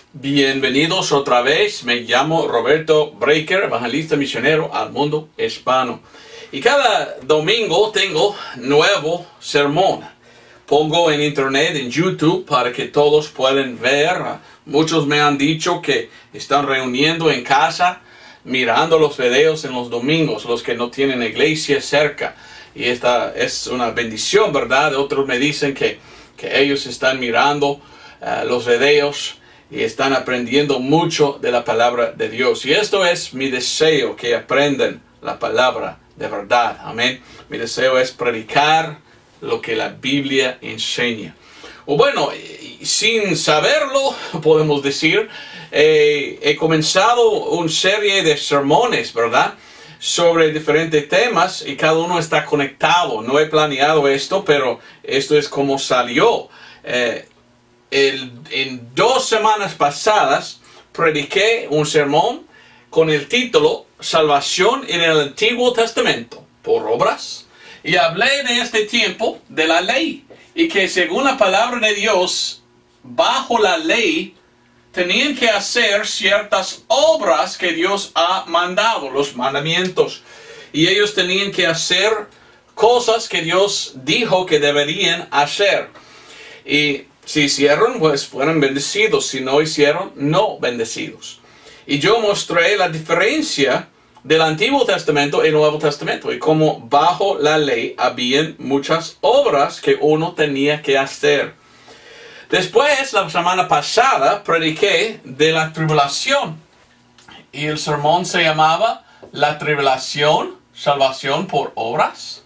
Bienvenidos otra vez, me llamo Roberto Breaker, evangelista misionero al mundo hispano. Y cada domingo tengo nuevo sermón. Pongo en internet, en YouTube, para que todos puedan ver. Muchos me han dicho que están reuniendo en casa, mirando los videos en los domingos, los que no tienen iglesia cerca. Y esta es una bendición, ¿verdad? Otros me dicen que ellos están mirando los videos y están aprendiendo mucho de la palabra de Dios. Y esto es mi deseo, que aprendan la palabra de verdad. Amén. Mi deseo es predicar lo que la Biblia enseña. O bueno, sin saberlo, podemos decir, he comenzado una serie de sermones, ¿verdad?, sobre diferentes temas, y cada uno está conectado. No he planeado esto, pero esto es como salió. En 2 semanas pasadas prediqué un sermón con el título Salvación en el Antiguo Testamento por obras, y hablé de este tiempo de la ley, y que según la palabra de Dios, bajo la ley tenían que hacer ciertas obras que Dios ha mandado, los mandamientos, y ellos tenían que hacer cosas que Dios dijo que deberían hacer. Y si hicieron, pues fueron bendecidos. Si no hicieron, no bendecidos. Y yo mostré la diferencia del Antiguo Testamento y el Nuevo Testamento, y cómo bajo la ley habían muchas obras que uno tenía que hacer. Después, la semana pasada, prediqué de la tribulación. Y el sermón se llamaba La tribulación, salvación por obras.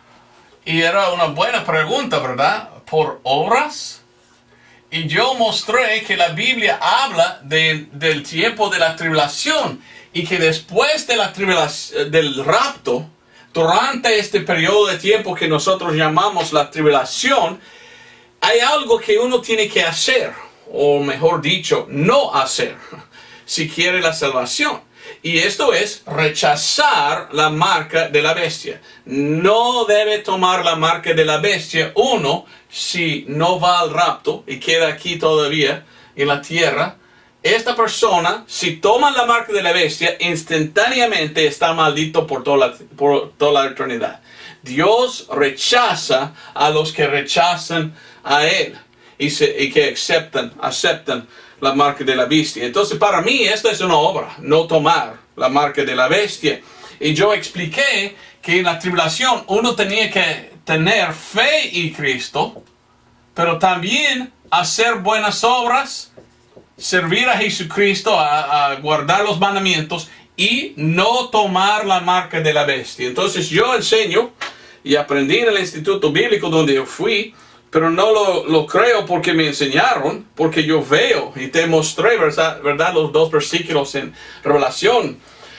Y era una buena pregunta, ¿verdad? ¿Por obras? Y yo mostré que la Biblia habla del tiempo de la tribulación, y que después de la tribulación, del rapto, durante este periodo de tiempo que nosotros llamamos la tribulación, hay algo que uno tiene que hacer, o mejor dicho, no hacer, si quiere la salvación. Y esto es rechazar la marca de la bestia. No debe tomar la marca de la bestia uno si no va al rapto y queda aquí todavía en la tierra. Esta persona, si toma la marca de la bestia, instantáneamente está maldito por toda la eternidad. Dios rechaza a los que rechazan a Él y que aceptan la marca de la bestia. Entonces, para mí, esta es una obra, no tomar la marca de la bestia. Y yo expliqué que en la tribulación uno tenía que tener fe en Cristo, pero también hacer buenas obras, servir a Jesucristo, a guardar los mandamientos y no tomar la marca de la bestia. Entonces yo enseño y aprendí en el instituto bíblico donde yo fui, pero no lo creo porque me enseñaron, porque yo veo y te mostré, ¿verdad? Los 2 versículos en Revelación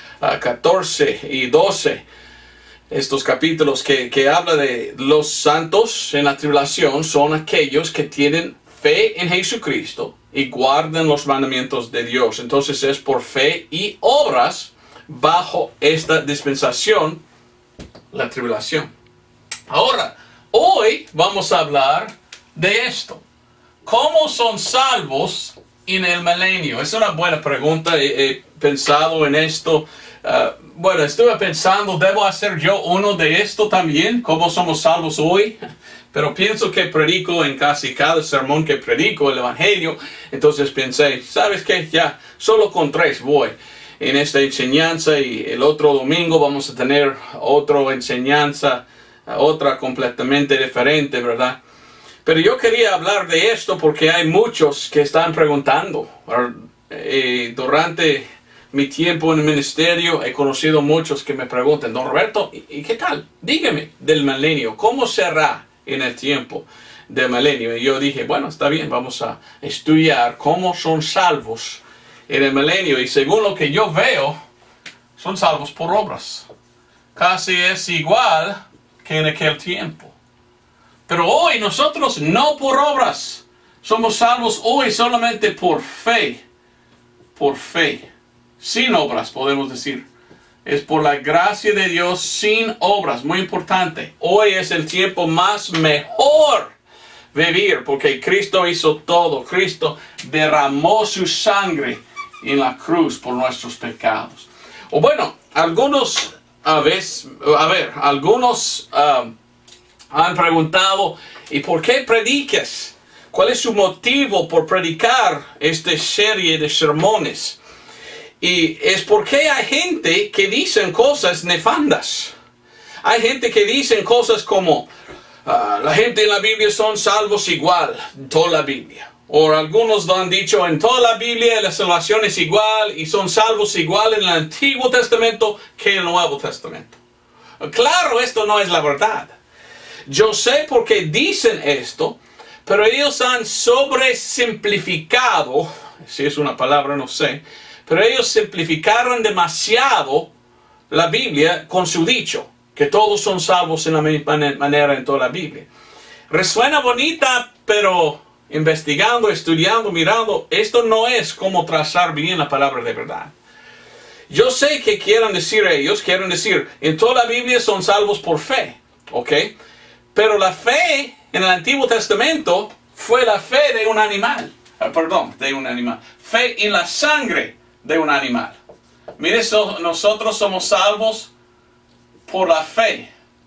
14 y 12. Estos capítulos que habla de los santos en la tribulación son aquellos que tienen fe en Jesucristo y guardan los mandamientos de Dios. Entonces es por fe y obras bajo esta dispensación, la tribulación. Ahora, hoy vamos a hablar de esto. ¿Cómo son salvos en el milenio? Es una buena pregunta. He pensado en esto. Bueno, estuve pensando, ¿debo hacer yo uno de esto también? ¿Cómo somos salvos hoy? Pero pienso que predico en casi cada sermón que predico el Evangelio. Entonces pensé, ¿sabes qué? Ya, solo con 3 voy en esta enseñanza, y el otro domingo vamos a tener otra enseñanza, otra completamente diferente, ¿verdad? Pero yo quería hablar de esto porque hay muchos que están preguntando. Durante mi tiempo en el ministerio he conocido muchos que me preguntan, don Roberto, ¿y qué tal? Dígame del milenio, ¿cómo será en el tiempo del milenio? Y yo dije, bueno, está bien, vamos a estudiar cómo son salvos en el milenio. Y según lo que yo veo, son salvos por obras. Casi es igual que en aquel tiempo. Pero hoy nosotros no por obras. Somos salvos hoy solamente por fe. Por fe. Sin obras, podemos decir. Es por la gracia de Dios sin obras. Muy importante. Hoy es el tiempo más mejor vivir, porque Cristo hizo todo. Cristo derramó su sangre en la cruz por nuestros pecados. O bueno, algunos han preguntado, ¿y por qué predicas? ¿Cuál es su motivo por predicar esta serie de sermones? Y es porque hay gente que dicen cosas nefandas. Hay gente que dicen cosas como, la gente en la Biblia son salvos igual, en toda la Biblia. O algunos lo han dicho, en toda la Biblia la salvación es igual y son salvos igual en el Antiguo Testamento que en el Nuevo Testamento. Claro, esto no es la verdad. Yo sé por qué dicen esto, pero ellos han sobresimplificado, si es una palabra, no sé, pero ellos simplificaron demasiado la Biblia con su dicho, que todos son salvos en la misma manera en toda la Biblia. Resuena bonita, pero investigando, estudiando, mirando, esto no es como trazar bien la palabra de verdad. Yo sé que quieren decir, en toda la Biblia son salvos por fe, ¿ok? Pero la fe en el Antiguo Testamento fue la fe de un animal, fe en la sangre de un animal. Mire, nosotros somos salvos por la fe.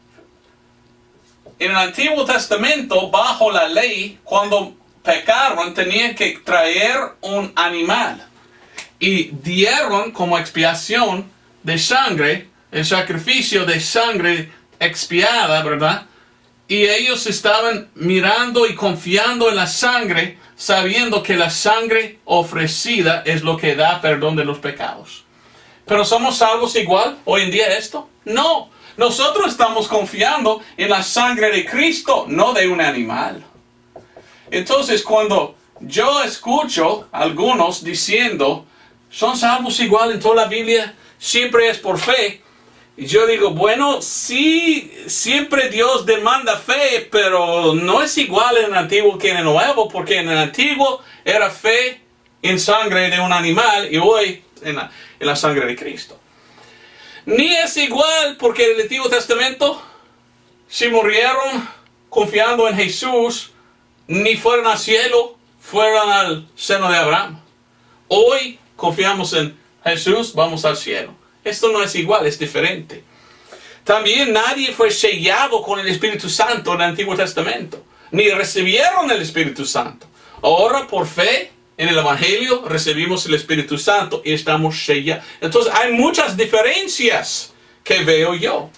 En el Antiguo Testamento, bajo la ley, cuando pecaron, tenían que traer un animal. Y dieron como expiación de sangre, el sacrificio de sangre expiada, ¿verdad? Y ellos estaban mirando y confiando en la sangre, sabiendo que la sangre ofrecida es lo que da perdón de los pecados. ¿Pero somos salvos igual hoy en día esto? No. Nosotros estamos confiando en la sangre de Cristo, no de un animal. Entonces, cuando yo escucho a algunos diciendo, son salvos igual en toda la Biblia, siempre es por fe, y yo digo, bueno, sí, siempre Dios demanda fe, pero no es igual en el Antiguo que en el Nuevo, porque en el Antiguo era fe en sangre de un animal, y hoy en la sangre de Cristo. Ni es igual porque en el Antiguo Testamento, si murieron confiando en Jesús, ni fueron al cielo, fueron al seno de Abraham. Hoy confiamos en Jesús, vamos al cielo. Esto no es igual, es diferente. También nadie fue sellado con el Espíritu Santo en el Antiguo Testamento, ni recibieron el Espíritu Santo. Ahora, por fe en el Evangelio, recibimos el Espíritu Santo y estamos sellados. Entonces, hay muchas diferencias que veo yo.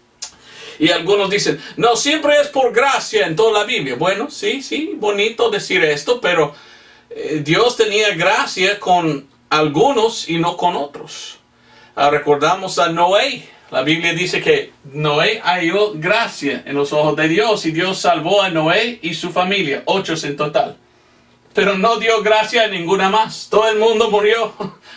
Y algunos dicen, no, siempre es por gracia en toda la Biblia. Bueno, sí, bonito decir esto, pero Dios tenía gracia con algunos y no con otros. Recordamos a Noé. La Biblia dice que Noé halló gracia en los ojos de Dios y Dios salvó a Noé y su familia, 8 en total. Pero no dio gracia a ninguna más. Todo el mundo murió.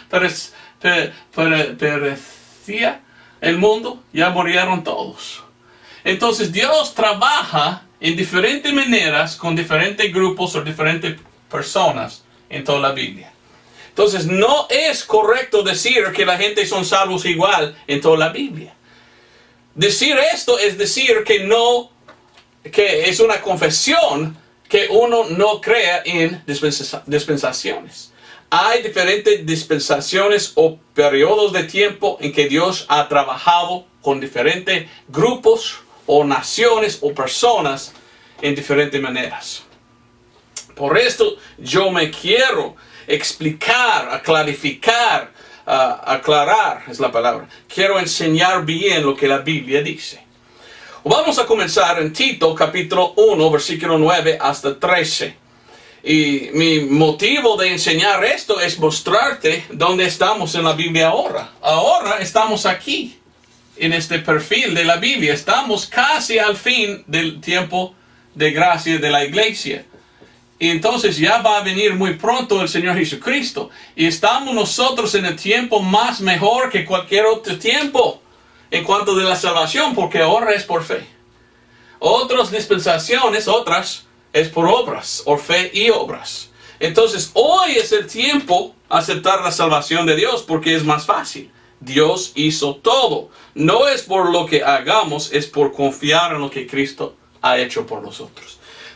Perecía el mundo, ya murieron todos. Entonces Dios trabaja en diferentes maneras con diferentes grupos o diferentes personas en toda la Biblia. Entonces no es correcto decir que la gente son salvos igual en toda la Biblia. Decir esto es decir que es una confesión que uno no crea en dispensaciones. Hay diferentes dispensaciones o periodos de tiempo en que Dios ha trabajado con diferentes grupos o naciones o personas en diferentes maneras. Por esto yo me quiero explicar, clarificar, aclarar es la palabra. Quiero enseñar bien lo que la Biblia dice. Vamos a comenzar en Tito capítulo 1, versículo 9 hasta 13. Y mi motivo de enseñar esto es mostrarte dónde estamos en la Biblia ahora. Ahora estamos aquí, en este perfil de la Biblia. Estamos casi al fin del tiempo de gracia de la iglesia. Y entonces ya va a venir muy pronto el Señor Jesucristo. Y estamos nosotros en el tiempo más mejor que cualquier otro tiempo en cuanto de la salvación, porque ahora es por fe. Otras dispensaciones, es por obras, o fe y obras. Entonces hoy es el tiempo de aceptar la salvación de Dios, porque es más fácil. Dios hizo todo. No es por lo que hagamos, es por confiar en lo que Cristo ha hecho por nosotros.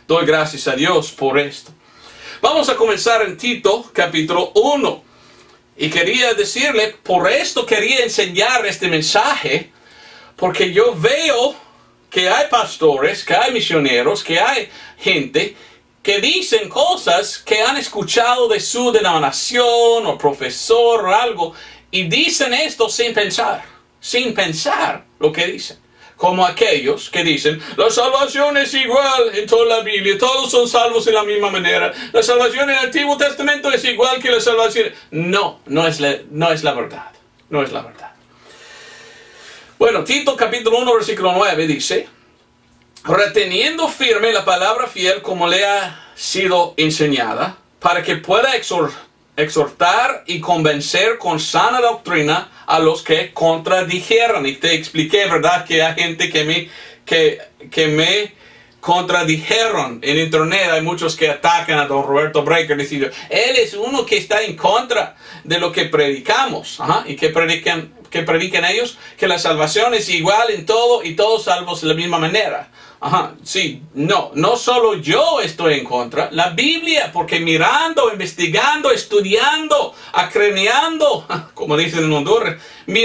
Doy gracias a Dios por esto. Vamos a comenzar en Tito, capítulo 1. Y quería decirle, por esto quería enseñar este mensaje, porque yo veo que hay pastores, que hay misioneros, que hay gente que dicen cosas que han escuchado de su denominación o profesor o algo, y dicen esto sin pensar lo que dicen. Como aquellos que dicen, la salvación es igual en toda la Biblia, todos son salvos de la misma manera, la salvación en el Antiguo Testamento es igual que la salvación. No es la verdad, no es la verdad. Bueno, Tito capítulo 1 versículo 9 dice, reteniendo firme la palabra fiel como le ha sido enseñada, para que pueda exhortar y convencer con sana doctrina a los que contradijeron. Y te expliqué, ¿verdad?, que hay gente que me contradijeron en internet. Hay muchos que atacan a don Roberto Breaker diciendo, él es uno que está en contra de lo que predicamos. Y que predican ellos, que la salvación es igual en todo y todos salvos de la misma manera. Sí, no solo yo estoy en contra, la Biblia, porque mirando, investigando, estudiando, acreneando, como dicen en Honduras,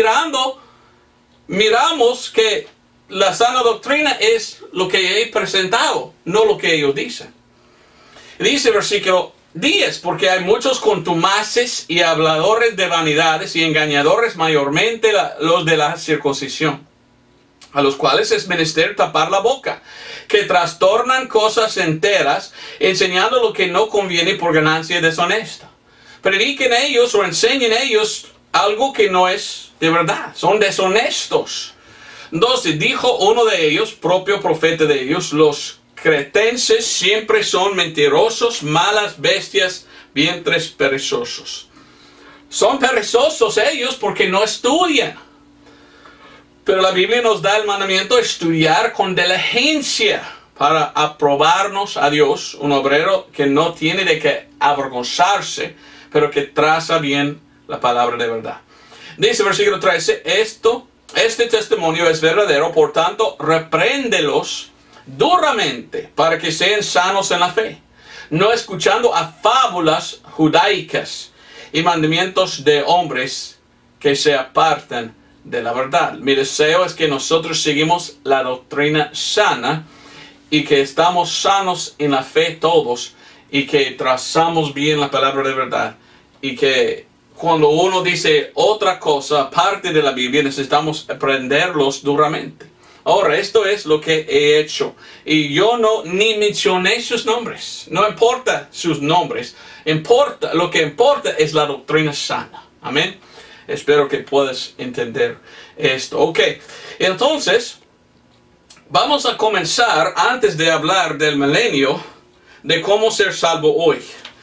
miramos que la sana doctrina es lo que he presentado, no lo que ellos dicen. Dice versículo 10, porque hay muchos contumaces y habladores de vanidades y engañadores, mayormente los de la circuncisión, a los cuales es menester tapar la boca, que trastornan cosas enteras, enseñando lo que no conviene por ganancia deshonesta. Prediquen ellos o enseñen ellos algo que no es de verdad, son deshonestos. 12, dijo uno de ellos, propio profeta de ellos, los cretenses siempre son mentirosos, malas bestias, vientres perezosos. Son perezosos ellos porque no estudian. Pero la Biblia nos da el mandamiento de estudiar con diligencia para aprobarnos a Dios, un obrero que no tiene de qué avergonzarse, pero que traza bien la palabra de verdad. Dice versículo 13, este testimonio es verdadero, por tanto, repréndelos duramente para que sean sanos en la fe, no escuchando a fábulas judaicas y mandamientos de hombres que se apartan de la verdad. Mi deseo es que nosotros seguimos la doctrina sana y que estamos sanos en la fe todos y que trazamos bien la palabra de verdad, y que cuando uno dice otra cosa aparte de la Biblia necesitamos aprenderlos duramente. Ahora, esto es lo que he hecho, y yo ni mencioné sus nombres, no importa sus nombres, lo que importa es la doctrina sana. Amén. Espero que puedas entender esto. Ok, entonces vamos a comenzar, antes de hablar del milenio, de cómo ser salvo hoy.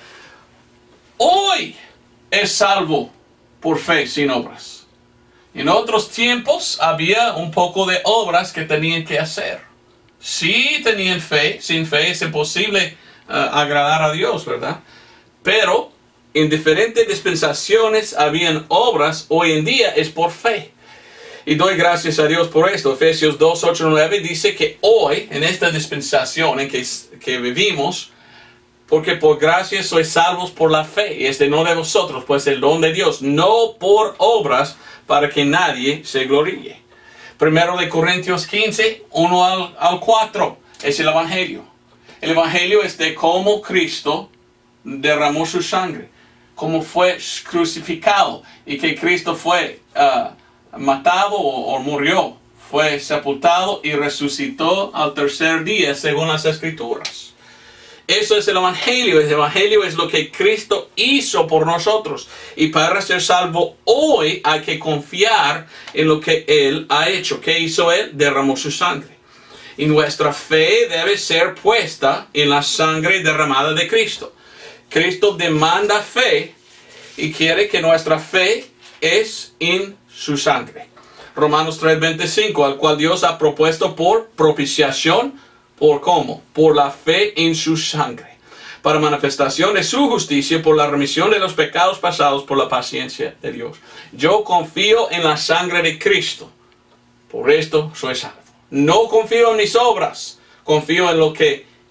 Hoy es salvo por fe sin obras. En otros tiempos había un poco de obras que tenían que hacer. Sí tenían fe, sin fe es imposible agradar a Dios, ¿verdad? Pero en diferentes dispensaciones habían obras. Hoy en día es por fe. Y doy gracias a Dios por esto. Efesios 2, 8, 9 dice que hoy, en esta dispensación en que vivimos, porque por gracia sois salvos por la fe, y es de no de vosotros, pues el don de Dios, no por obras, para que nadie se gloríe. Primero de Corintios 15, 1 al 4, es el Evangelio. El Evangelio es de cómo Cristo derramó su sangre, cómo fue crucificado, y que Cristo fue matado o murió, fue sepultado y resucitó al tercer día, según las Escrituras. Eso es el Evangelio. El Evangelio es lo que Cristo hizo por nosotros. Y para ser salvo hoy hay que confiar en lo que Él ha hecho. ¿Qué hizo Él? Derramó su sangre. Y nuestra fe debe ser puesta en la sangre derramada de Cristo. Cristo demanda fe y quiere que nuestra fe es en su sangre. Romanos 3:25, al cual Dios ha propuesto por propiciación. ¿Por cómo? Por la fe en su sangre, para manifestación de su justicia, por la remisión de los pecados pasados, por la paciencia de Dios. Yo confío en la sangre de Cristo, por esto soy salvo. No confío en mis obras, confío en lo que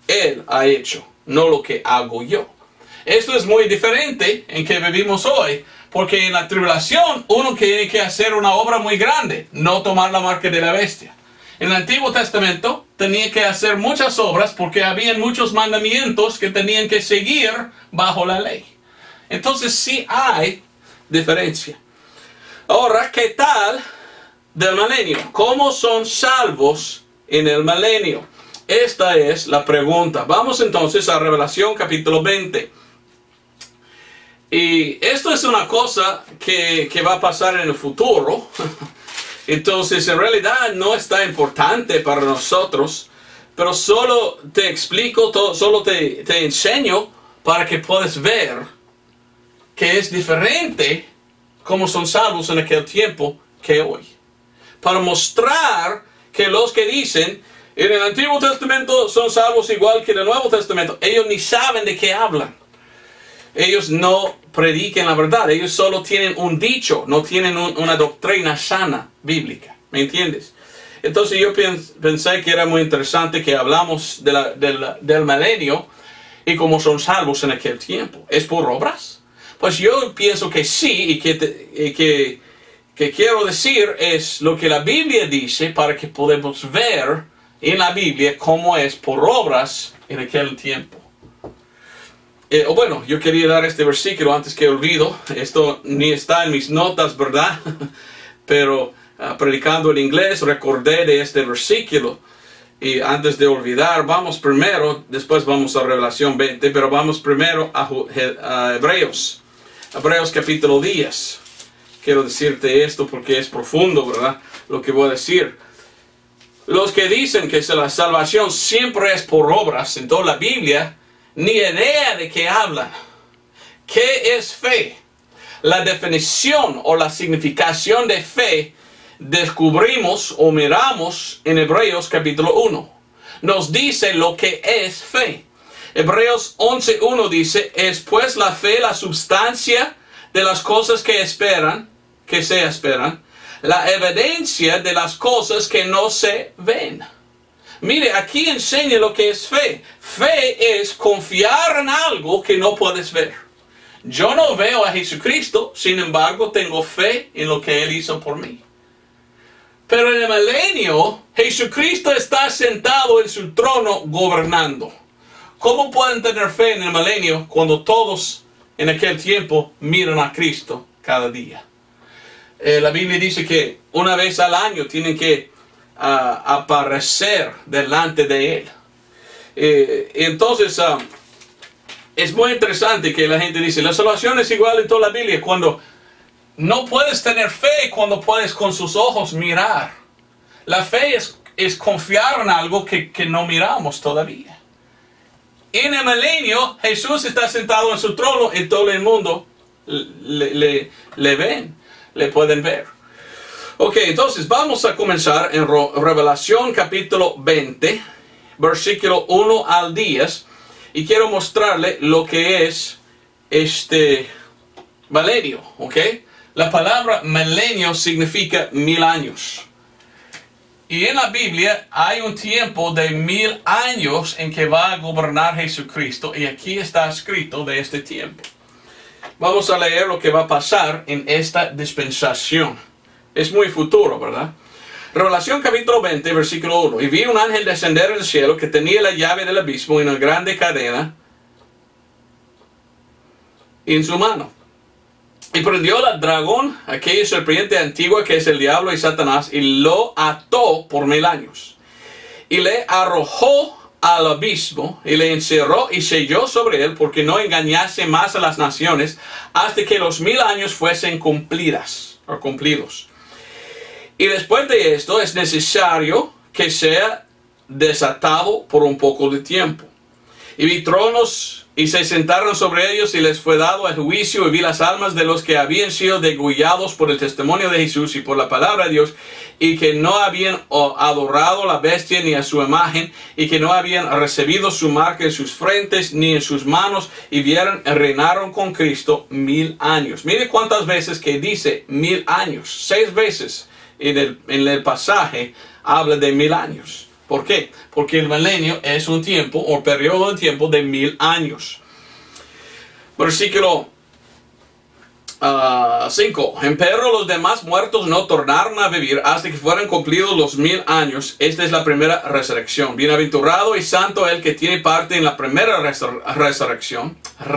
Él ha hecho, no lo que hago yo. Esto es muy diferente en que vivimos hoy, porque en la tribulación uno tiene que hacer una obra muy grande, no tomar la marca de la bestia. En el Antiguo Testamento tenía que hacer muchas obras porque había muchos mandamientos que tenían que seguir bajo la ley. Entonces sí hay diferencia. Ahora, ¿qué tal del milenio? ¿Cómo son salvos en el milenio? Esta es la pregunta. Vamos entonces a Revelación capítulo 20. Y esto es una cosa que va a pasar en el futuro. Entonces en realidad no está importante para nosotros. Pero solo te explico, solo te enseño para que puedas ver que es diferente cómo son salvos en aquel tiempo que hoy. Para mostrar que los que dicen en el Antiguo Testamento son salvos igual que en el Nuevo Testamento, ellos ni saben de qué hablan. Ellos no predican la verdad, ellos solo tienen un dicho, no tienen una doctrina sana bíblica. ¿Me entiendes? Entonces yo pensé que era muy interesante que hablamos del milenio y cómo son salvos en aquel tiempo. ¿Es por obras? Pues yo pienso que sí, y que quiero decir es lo que la Biblia dice para que podamos ver en la Biblia cómo es por obras en aquel tiempo. Bueno, yo quería dar este versículo antes que olvido. Esto ni está en mis notas, ¿verdad? Pero predicando en inglés recordé de este versículo. Y antes de olvidar, vamos primero, después vamos a Revelación 20, pero vamos primero a Hebreos. Hebreos capítulo 10. Quiero decirte esto porque es profundo, ¿verdad? Lo que voy a decir. Los que dicen que la salvación siempre es por obras en toda la Biblia, ni idea de qué hablan. ¿Qué es fe? La definición o la significación de fe descubrimos o miramos en Hebreos capítulo 1. Nos dice lo que es fe. Hebreos 11:1 dice, es pues la fe la substancia de las cosas que se esperan, la evidencia de las cosas que no se ven. Mire, aquí enseña lo que es fe. Fe es confiar en algo que no puedes ver. Yo no veo a Jesucristo, sin embargo tengo fe en lo que Él hizo por mí. Pero en el milenio, Jesucristo está sentado en su trono gobernando. ¿Cómo pueden tener fe en el milenio cuando todos en aquel tiempo miran a Cristo cada día? La Biblia dice que una vez al año tienen que aparecer delante de Él. Entonces, es muy interesante que la gente dice, la salvación es igual en toda la Biblia, cuando no puedes tener fe cuando puedes con sus ojos mirar. La fe es confiar en algo que no miramos todavía. En el milenio, Jesús está sentado en su trono y todo el mundo le ven, le pueden ver. Ok, entonces vamos a comenzar en Revelación capítulo 20, versículo 1 al 10. Y quiero mostrarle lo que es este milenio, ¿ok? La palabra milenio significa 1000 años. Y en la Biblia hay un tiempo de 1000 años en que va a gobernar Jesucristo. Y aquí está escrito de este tiempo. Vamos a leer lo que va a pasar en esta dispensación. Es muy futuro, ¿verdad? Revelación capítulo 20, versículo 1. Y vi un ángel descender del cielo que tenía la llave del abismo y una grande cadena en su mano. Y prendió al dragón, aquella serpiente antigua que es el diablo y Satanás, y lo ató por 1000 años. Y le arrojó al abismo, y le encerró y selló sobre él, porque no engañase más a las naciones, hasta que los 1000 años fuesen cumplidos. Y después de esto es necesario que sea desatado por un poco de tiempo. Y vi tronos y se sentaron sobre ellos y les fue dado el juicio, y vi las almas de los que habían sido degollados por el testimonio de Jesús y por la palabra de Dios, y que no habían adorado a la bestia ni a su imagen, y que no habían recibido su marca en sus frentes ni en sus manos, y reinaron con Cristo 1000 años. Mire cuántas veces que dice 1000 años. 6 veces en el pasaje habla de 1000 años. ¿Por qué? Porque el milenio es un tiempo o periodo de tiempo de 1000 años. Versículo 5. Empero los demás muertos no tornaron a vivir hasta que fueran cumplidos los 1000 años. Esta es la primera resurrección. Bienaventurado y santo el que tiene parte en la primera resurrección.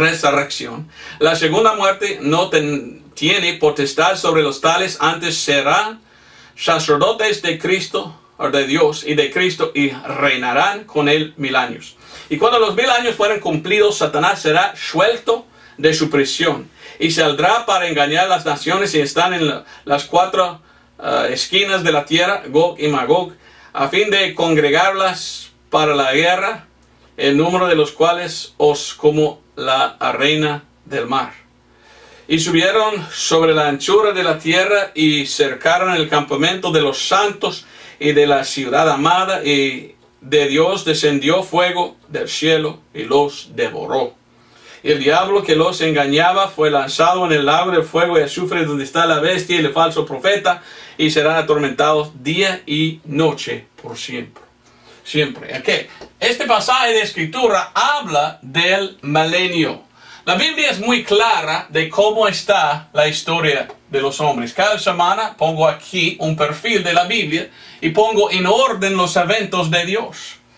La segunda muerte no tiene potestad sobre los tales, antes serán sacerdotes de Cristo, o de Dios y de Cristo, y reinarán con él 1000 años. Y cuando los 1000 años fueran cumplidos, Satanás será suelto de su prisión y saldrá para engañar a las naciones y están en las 4 esquinas de la tierra, Gog y Magog, a fin de congregarlas para la guerra, el número de los cuales os como la arena del mar. Y subieron sobre la anchura de la tierra y cercaron el campamento de los santos y de la ciudad amada, y de Dios descendió fuego del cielo y los devoró. Y el diablo que los engañaba fue lanzado en el lago de fuego y azufre, donde está la bestia y el falso profeta, y serán atormentados día y noche por siempre. Siempre. Okay. Este pasaje de escritura habla del milenio. La Biblia es muy clara de cómo está la historia de los hombres. Cada semana pongo aquí un perfil de la Biblia y pongo en orden los eventos de Dios.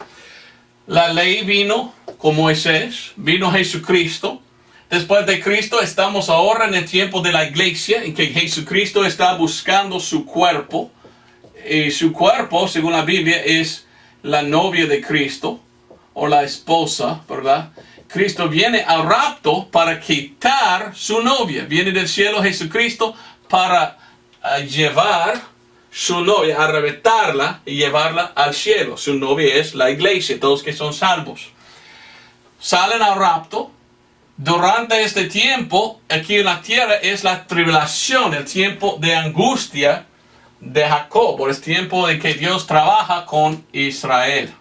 La ley vino con Moisés, vino Jesucristo. Después de Cristo estamos ahora en el tiempo de la iglesia, en que Jesucristo está buscando su cuerpo. Y su cuerpo, según la Biblia, es la novia de Cristo, o la esposa, ¿verdad? Cristo viene al rapto para quitar su novia. Viene del cielo Jesucristo para llevar su novia, arrebatarla y llevarla al cielo. Su novia es la iglesia, todos que son salvos. Salen al rapto. Durante este tiempo, aquí en la tierra, es la tribulación, el tiempo de angustia de Jacob, es tiempo en que Dios trabaja con Israel.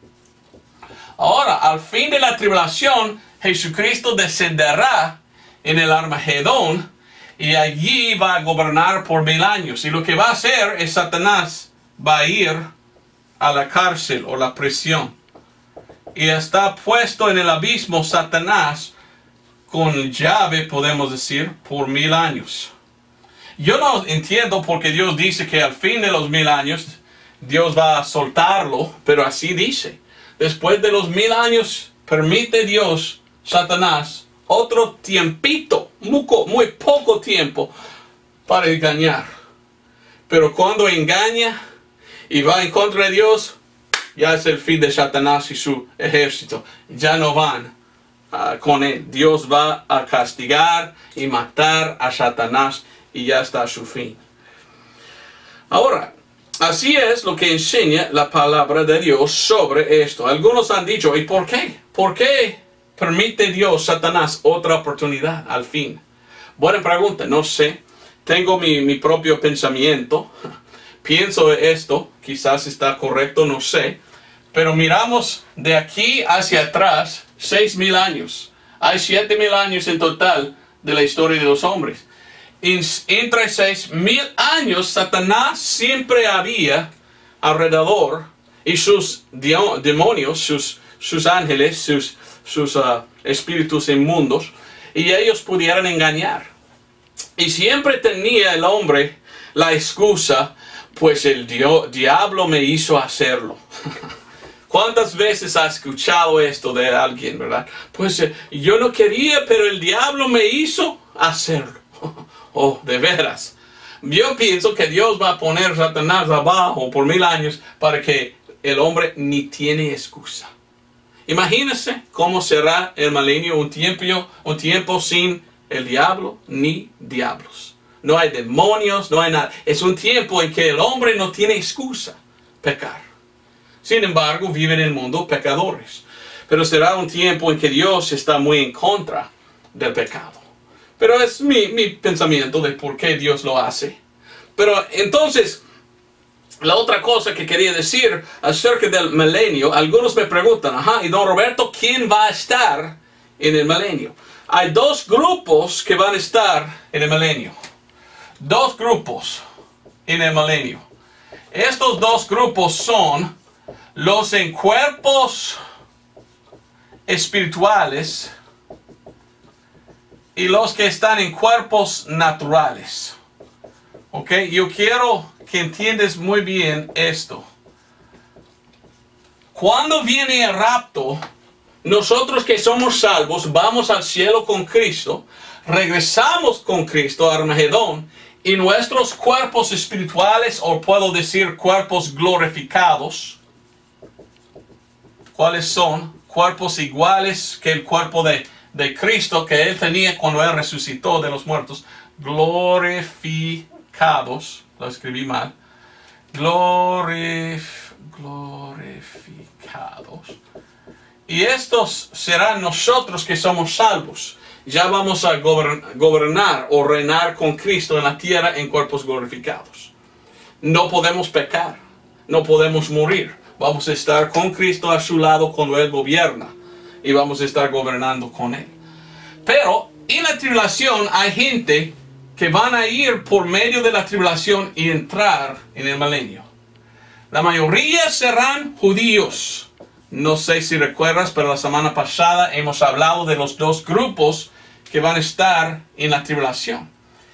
Ahora, al fin de la tribulación, Jesucristo descenderá en el Armagedón y allí va a gobernar por 1000 años. Y lo que va a hacer es Satanás va a ir a la cárcel o la prisión. Y está puesto en el abismo Satanás con llave, podemos decir, por 1000 años. Yo no entiendo por qué Dios dice que al fin de los 1000 años Dios va a soltarlo, pero así dice. Después de los 1000 años, permite Dios, Satanás, otro tiempito, muy poco tiempo, para engañar. Pero cuando engaña y va en contra de Dios, ya es el fin de Satanás y su ejército. Ya no van con él. Dios va a castigar y matar a Satanás y ya está su fin. Ahora, así es lo que enseña la palabra de Dios sobre esto. Algunos han dicho, ¿y por qué? ¿Por qué permite Dios Satanás otra oportunidad al fin? Buena pregunta, no sé. Tengo mi propio pensamiento. Pienso esto, quizás está correcto, no sé. Pero miramos de aquí hacia atrás 6000 años. Hay 7000 años en total de la historia de los hombres. Entre 6000 años, Satanás siempre había alrededor, y sus demonios, sus ángeles, sus espíritus inmundos, y ellos pudieran engañar. Y siempre tenía el hombre la excusa, pues el diablo me hizo hacerlo. ¿Cuántas veces has escuchado esto de alguien, verdad? Pues yo no quería, pero el diablo me hizo hacerlo. Oh, de veras. Yo pienso que Dios va a poner a Satanás abajo por 1000 años para que el hombre ni tiene excusa. Imagínense cómo será el milenio, un tiempo sin el diablo ni diablos. No hay demonios, no hay nada. Es un tiempo en que el hombre no tiene excusa pecar. Sin embargo, viven en el mundo pecadores. Pero será un tiempo en que Dios está muy en contra del pecado. Pero es mi pensamiento de por qué Dios lo hace. Pero entonces, la otra cosa que quería decir acerca del milenio, algunos me preguntan, y don Roberto, ¿quién va a estar en el milenio? Hay dos grupos que van a estar en el milenio. Dos grupos en el milenio. Estos dos grupos son los en cuerpos espirituales y los que están en cuerpos naturales. ¿Ok? Yo quiero que entiendas muy bien esto. Cuando viene el rapto, nosotros que somos salvos vamos al cielo con Cristo, regresamos con Cristo a Armagedón, y nuestros cuerpos espirituales, o puedo decir cuerpos glorificados, ¿cuáles son? Cuerpos iguales que el cuerpo de Cristo que Él tenía cuando Él resucitó de los muertos. Glorificados. Lo escribí mal. Glorificados. Y estos serán nosotros que somos salvos. Ya vamos a gobernar o reinar con Cristo en la tierra en cuerpos glorificados. No podemos pecar. No podemos morir. Vamos a estar con Cristo a su lado cuando Él gobierna. Y vamos a estar gobernando con Él. Pero en la tribulación hay gente que van a ir por medio de la tribulación y entrar en el milenio. La mayoría serán judíos. No sé si recuerdas, pero la semana pasada hemos hablado de los dos grupos que van a estar en la tribulación.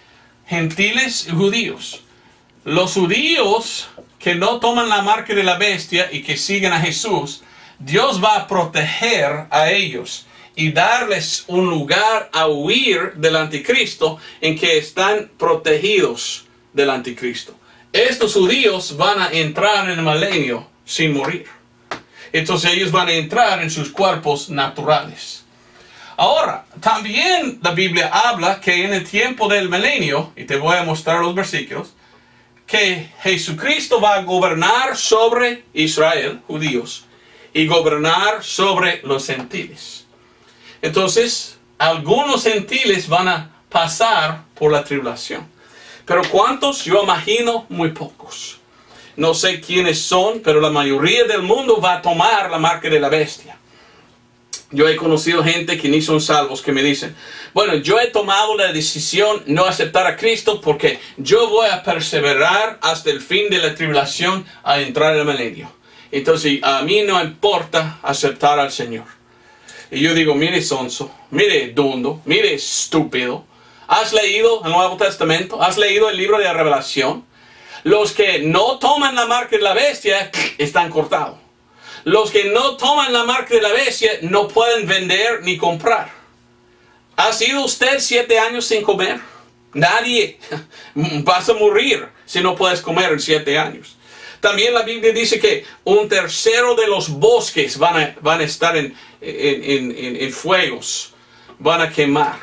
Gentiles y judíos. Los judíos que no toman la marca de la bestia y que siguen a Jesús, Dios va a proteger a ellos y darles un lugar a huir del anticristo en que están protegidos del anticristo. Estos judíos van a entrar en el milenio sin morir. Entonces ellos van a entrar en sus cuerpos naturales. Ahora, también la Biblia habla que en el tiempo del milenio, y te voy a mostrar los versículos, que Jesucristo va a gobernar sobre Israel, judíos, y gobernar sobre los gentiles. Entonces, algunos gentiles van a pasar por la tribulación. Pero ¿cuántos? Yo imagino muy pocos. No sé quiénes son, pero la mayoría del mundo va a tomar la marca de la bestia. Yo he conocido gente que ni son salvos que me dicen, bueno, yo he tomado la decisión no aceptar a Cristo porque yo voy a perseverar hasta el fin de la tribulación a entrar al milenio. Entonces a mí no importa aceptar al Señor. Y yo digo, mire sonso, mire dundo, mire estúpido. ¿Has leído el Nuevo Testamento? ¿Has leído el libro de la Revelación? Los que no toman la marca de la bestia están cortados. Los que no toman la marca de la bestia no pueden vender ni comprar. ¿Ha sido usted 7 años sin comer? Nadie. Vas a morir si no puedes comer en 7 años. También la Biblia dice que 1/3 de los bosques van a estar en fuegos. Van a quemar.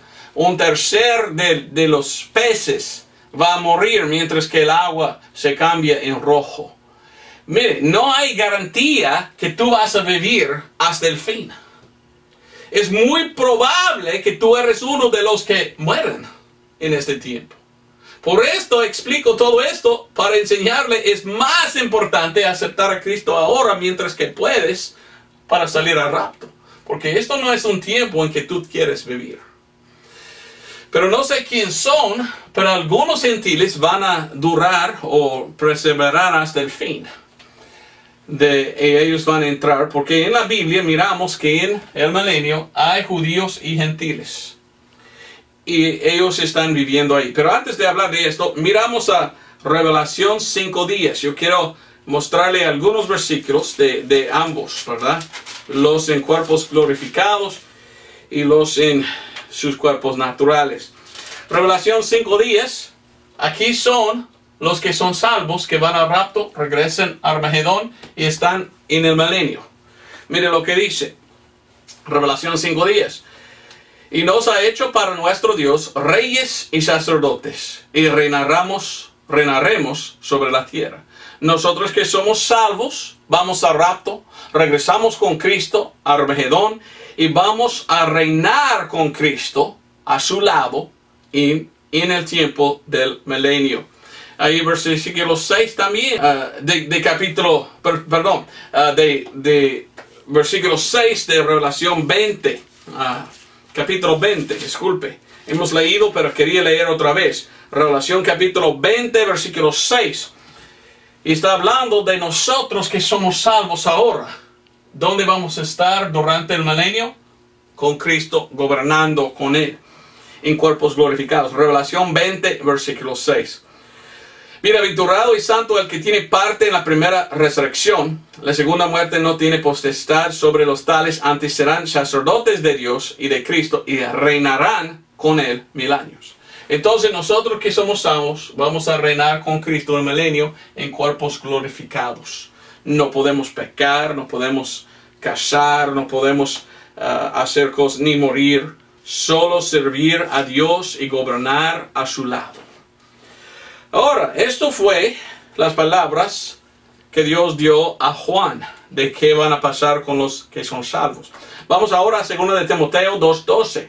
1/3 de los peces va a morir mientras que el agua se cambia en rojo. Mire, no hay garantía que tú vas a vivir hasta el fin. Es muy probable que tú eres uno de los que mueren en este tiempo. Por esto explico todo esto para enseñarle, es más importante aceptar a Cristo ahora mientras que puedes para salir al rapto. Porque esto no es un tiempo en que tú quieres vivir. Pero no sé quién son, pero algunos gentiles van a durar o perseverar hasta el fin. Ellos van a entrar, porque en la Biblia miramos que en el milenio hay judíos y gentiles. Y ellos están viviendo ahí. Pero antes de hablar de esto, miramos a Revelación 5:10. Yo quiero mostrarle algunos versículos de ambos, ¿verdad? Los en cuerpos glorificados y los en sus cuerpos naturales. Revelación 5:10. Aquí son los que son salvos, que van al rapto, regresan a Armagedón y están en el milenio. Mire lo que dice. Revelación 5:10. Y nos ha hecho para nuestro Dios reyes y sacerdotes, y reinaremos sobre la tierra. Nosotros que somos salvos, vamos al rapto, regresamos con Cristo a Armagedón, y vamos a reinar con Cristo a su lado en el tiempo del milenio. Ahí versículo 6 también, de versículo 6 de Revelación 20, capítulo 20, disculpe. Hemos leído, pero quería leer otra vez. Revelación capítulo 20, versículo 6. Y está hablando de nosotros que somos salvos ahora. ¿Dónde vamos a estar durante el milenio? Con Cristo, gobernando con Él, en cuerpos glorificados. Revelación 20, versículo 6. Bienaventurado y santo el que tiene parte en la primera resurrección. La segunda muerte no tiene potestad sobre los tales, antes serán sacerdotes de Dios y de Cristo y reinarán con Él 1000 años. Entonces nosotros que somos salvos vamos a reinar con Cristo en el milenio en cuerpos glorificados. No podemos pecar, no podemos casar, no podemos hacer cosas ni morir. Solo servir a Dios y gobernar a su lado. Ahora, esto fue las palabras que Dios dio a Juan de qué van a pasar con los que son salvos. Vamos ahora a 2 de Timoteo 2:12.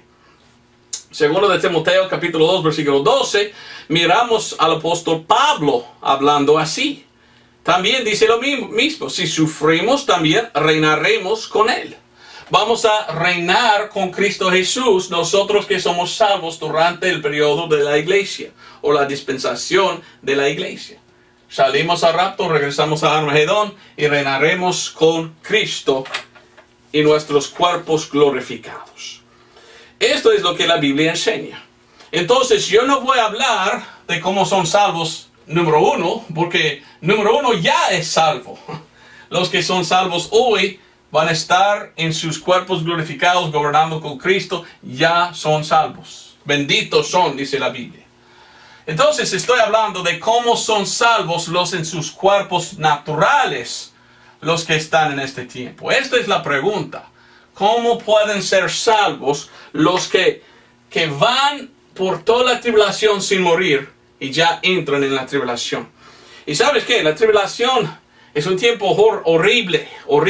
2 de Timoteo capítulo 2 versículo 12. Miramos al apóstol Pablo hablando así. También dice lo mismo. Si sufrimos, también reinaremos con Él. Vamos a reinar con Cristo Jesús, nosotros que somos salvos durante el periodo de la iglesia o la dispensación de la iglesia. Salimos a rapto, regresamos a Armagedón y reinaremos con Cristo y nuestros cuerpos glorificados. Esto es lo que la Biblia enseña. Entonces yo no voy a hablar de cómo son salvos número uno, porque número uno ya es salvo. Los que son salvos hoy van a estar en sus cuerpos glorificados gobernando con Cristo, ya son salvos. Benditos son, dice la Biblia. Entonces estoy hablando de cómo son salvos los en sus cuerpos naturales, los que están en este tiempo. Esta es la pregunta. ¿Cómo pueden ser salvos los que van por toda la tribulación sin morir y ya entran en la tribulación? Y ¿sabes qué? La tribulación es un tiempo horrible.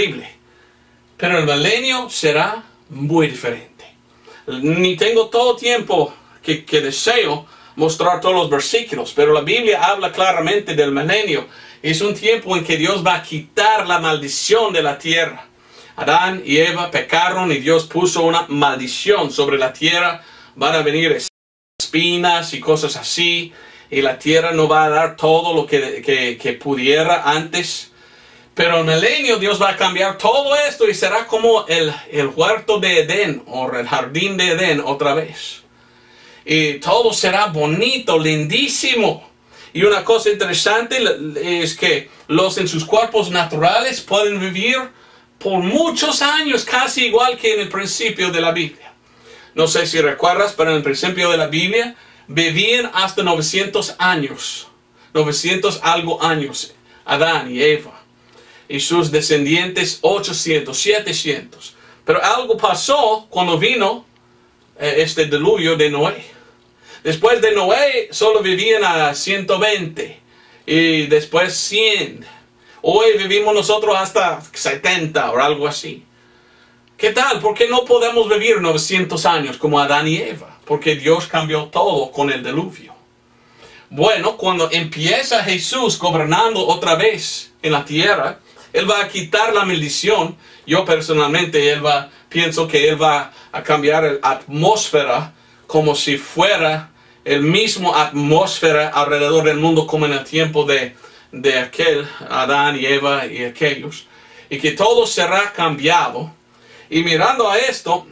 Pero el milenio será muy diferente. Ni tengo todo tiempo que deseo mostrar todos los versículos, pero la Biblia habla claramente del milenio. Es un tiempo en que Dios va a quitar la maldición de la tierra. Adán y Eva pecaron y Dios puso una maldición sobre la tierra. Van a venir espinas y cosas así. Y la tierra no va a dar todo lo que pudiera antes. Pero en el milenio Dios va a cambiar todo esto y será como el huerto de Edén o el jardín de Edén otra vez. Y todo será bonito, lindísimo. Y una cosa interesante es que los en sus cuerpos naturales pueden vivir por muchos años, casi igual que en el principio de la Biblia. No sé si recuerdas, pero en el principio de la Biblia vivían hasta 900 años. 900 algo años, Adán y Eva. Y sus descendientes 800, 700. Pero algo pasó cuando vino este diluvio de Noé. Después de Noé solo vivían a 120 y después 100. Hoy vivimos nosotros hasta 70 o algo así. ¿Qué tal? ¿Por qué no podemos vivir 900 años como Adán y Eva? Porque Dios cambió todo con el diluvio. Bueno, cuando empieza Jesús gobernando otra vez en la tierra, Él va a quitar la maldición. Yo personalmente, pienso que Él va a cambiar la atmósfera como si fuera el mismo atmósfera alrededor del mundo como en el tiempo de aquel Adán y Eva y aquellos. Y que todo será cambiado. Y mirando a esto,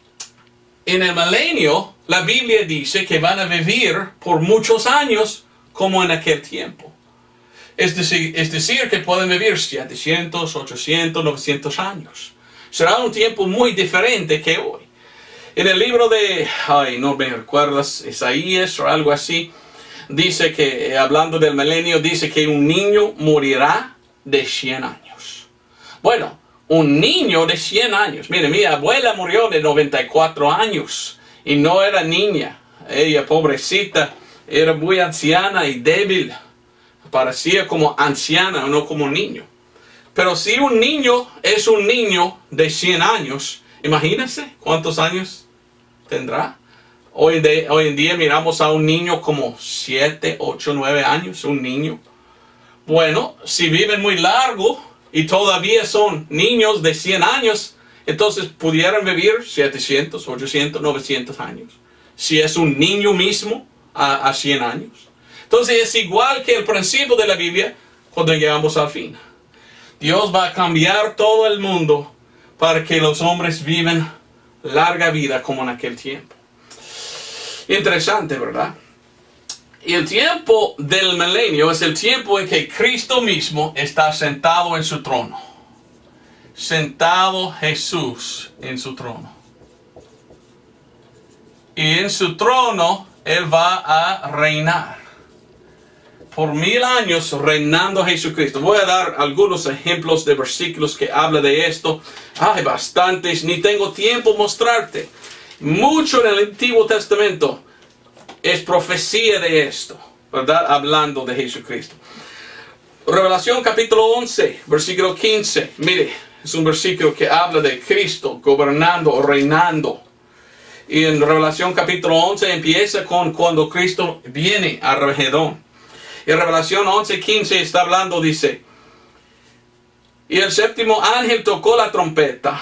en el milenio, la Biblia dice que van a vivir por muchos años como en aquel tiempo. Es decir, que pueden vivir 700, 800, 900 años. Será un tiempo muy diferente que hoy. En el libro de, no me recuerdas, Isaías o algo así, dice que, hablando del milenio, dice que un niño morirá de 100 años. Bueno, un niño de 100 años. Mire, mi abuela murió de 94 años y no era niña. Ella, pobrecita, era muy anciana y débil. Parecía como anciana, no como niño. Pero si un niño es un niño de 100 años, imagínense cuántos años tendrá. Hoy en día miramos a un niño como 7, 8, 9 años, un niño. Bueno, si viven muy largo y todavía son niños de 100 años, entonces pudieran vivir 700, 800, 900 años. Si es un niño mismo a 100 años. Entonces es igual que el principio de la Biblia cuando llegamos al fin. Dios va a cambiar todo el mundo para que los hombres vivan larga vida como en aquel tiempo. Interesante, ¿verdad? Y el tiempo del milenio es el tiempo en que Cristo mismo está sentado en su trono. Sentado Jesús en su trono. Y en su trono Él va a reinar. Por 1000 años reinando Jesucristo. Voy a dar algunos ejemplos de versículos que hablan de esto. Hay bastantes, ni tengo tiempo de mostrarte. Mucho en el Antiguo Testamento es profecía de esto, ¿verdad? Hablando de Jesucristo. Revelación capítulo 11, versículo 15. Mire, es un versículo que habla de Cristo gobernando o reinando. Y en Revelación capítulo 11 empieza con cuando Cristo viene a Armagedón. Y Revelación 11:15 está hablando, dice: y el séptimo ángel tocó la trompeta,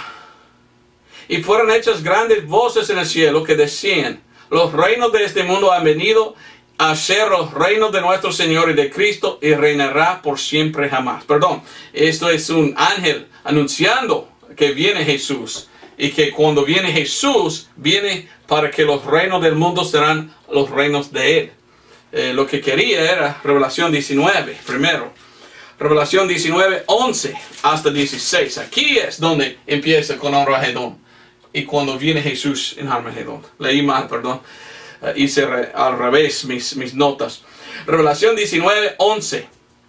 y fueron hechas grandes voces en el cielo que decían: los reinos de este mundo han venido a ser los reinos de nuestro Señor y de Cristo, y reinará por siempre jamás. Perdón, esto es un ángel anunciando que viene Jesús, y que cuando viene Jesús, viene para que los reinos del mundo serán los reinos de Él. Lo que quería era Revelación 19, primero. Revelación 19, 11 hasta 16. Aquí es donde empieza con Armagedón. Y cuando viene Jesús en Armagedón. Leí mal, perdón. Hice al revés mis notas. Revelación 19, 11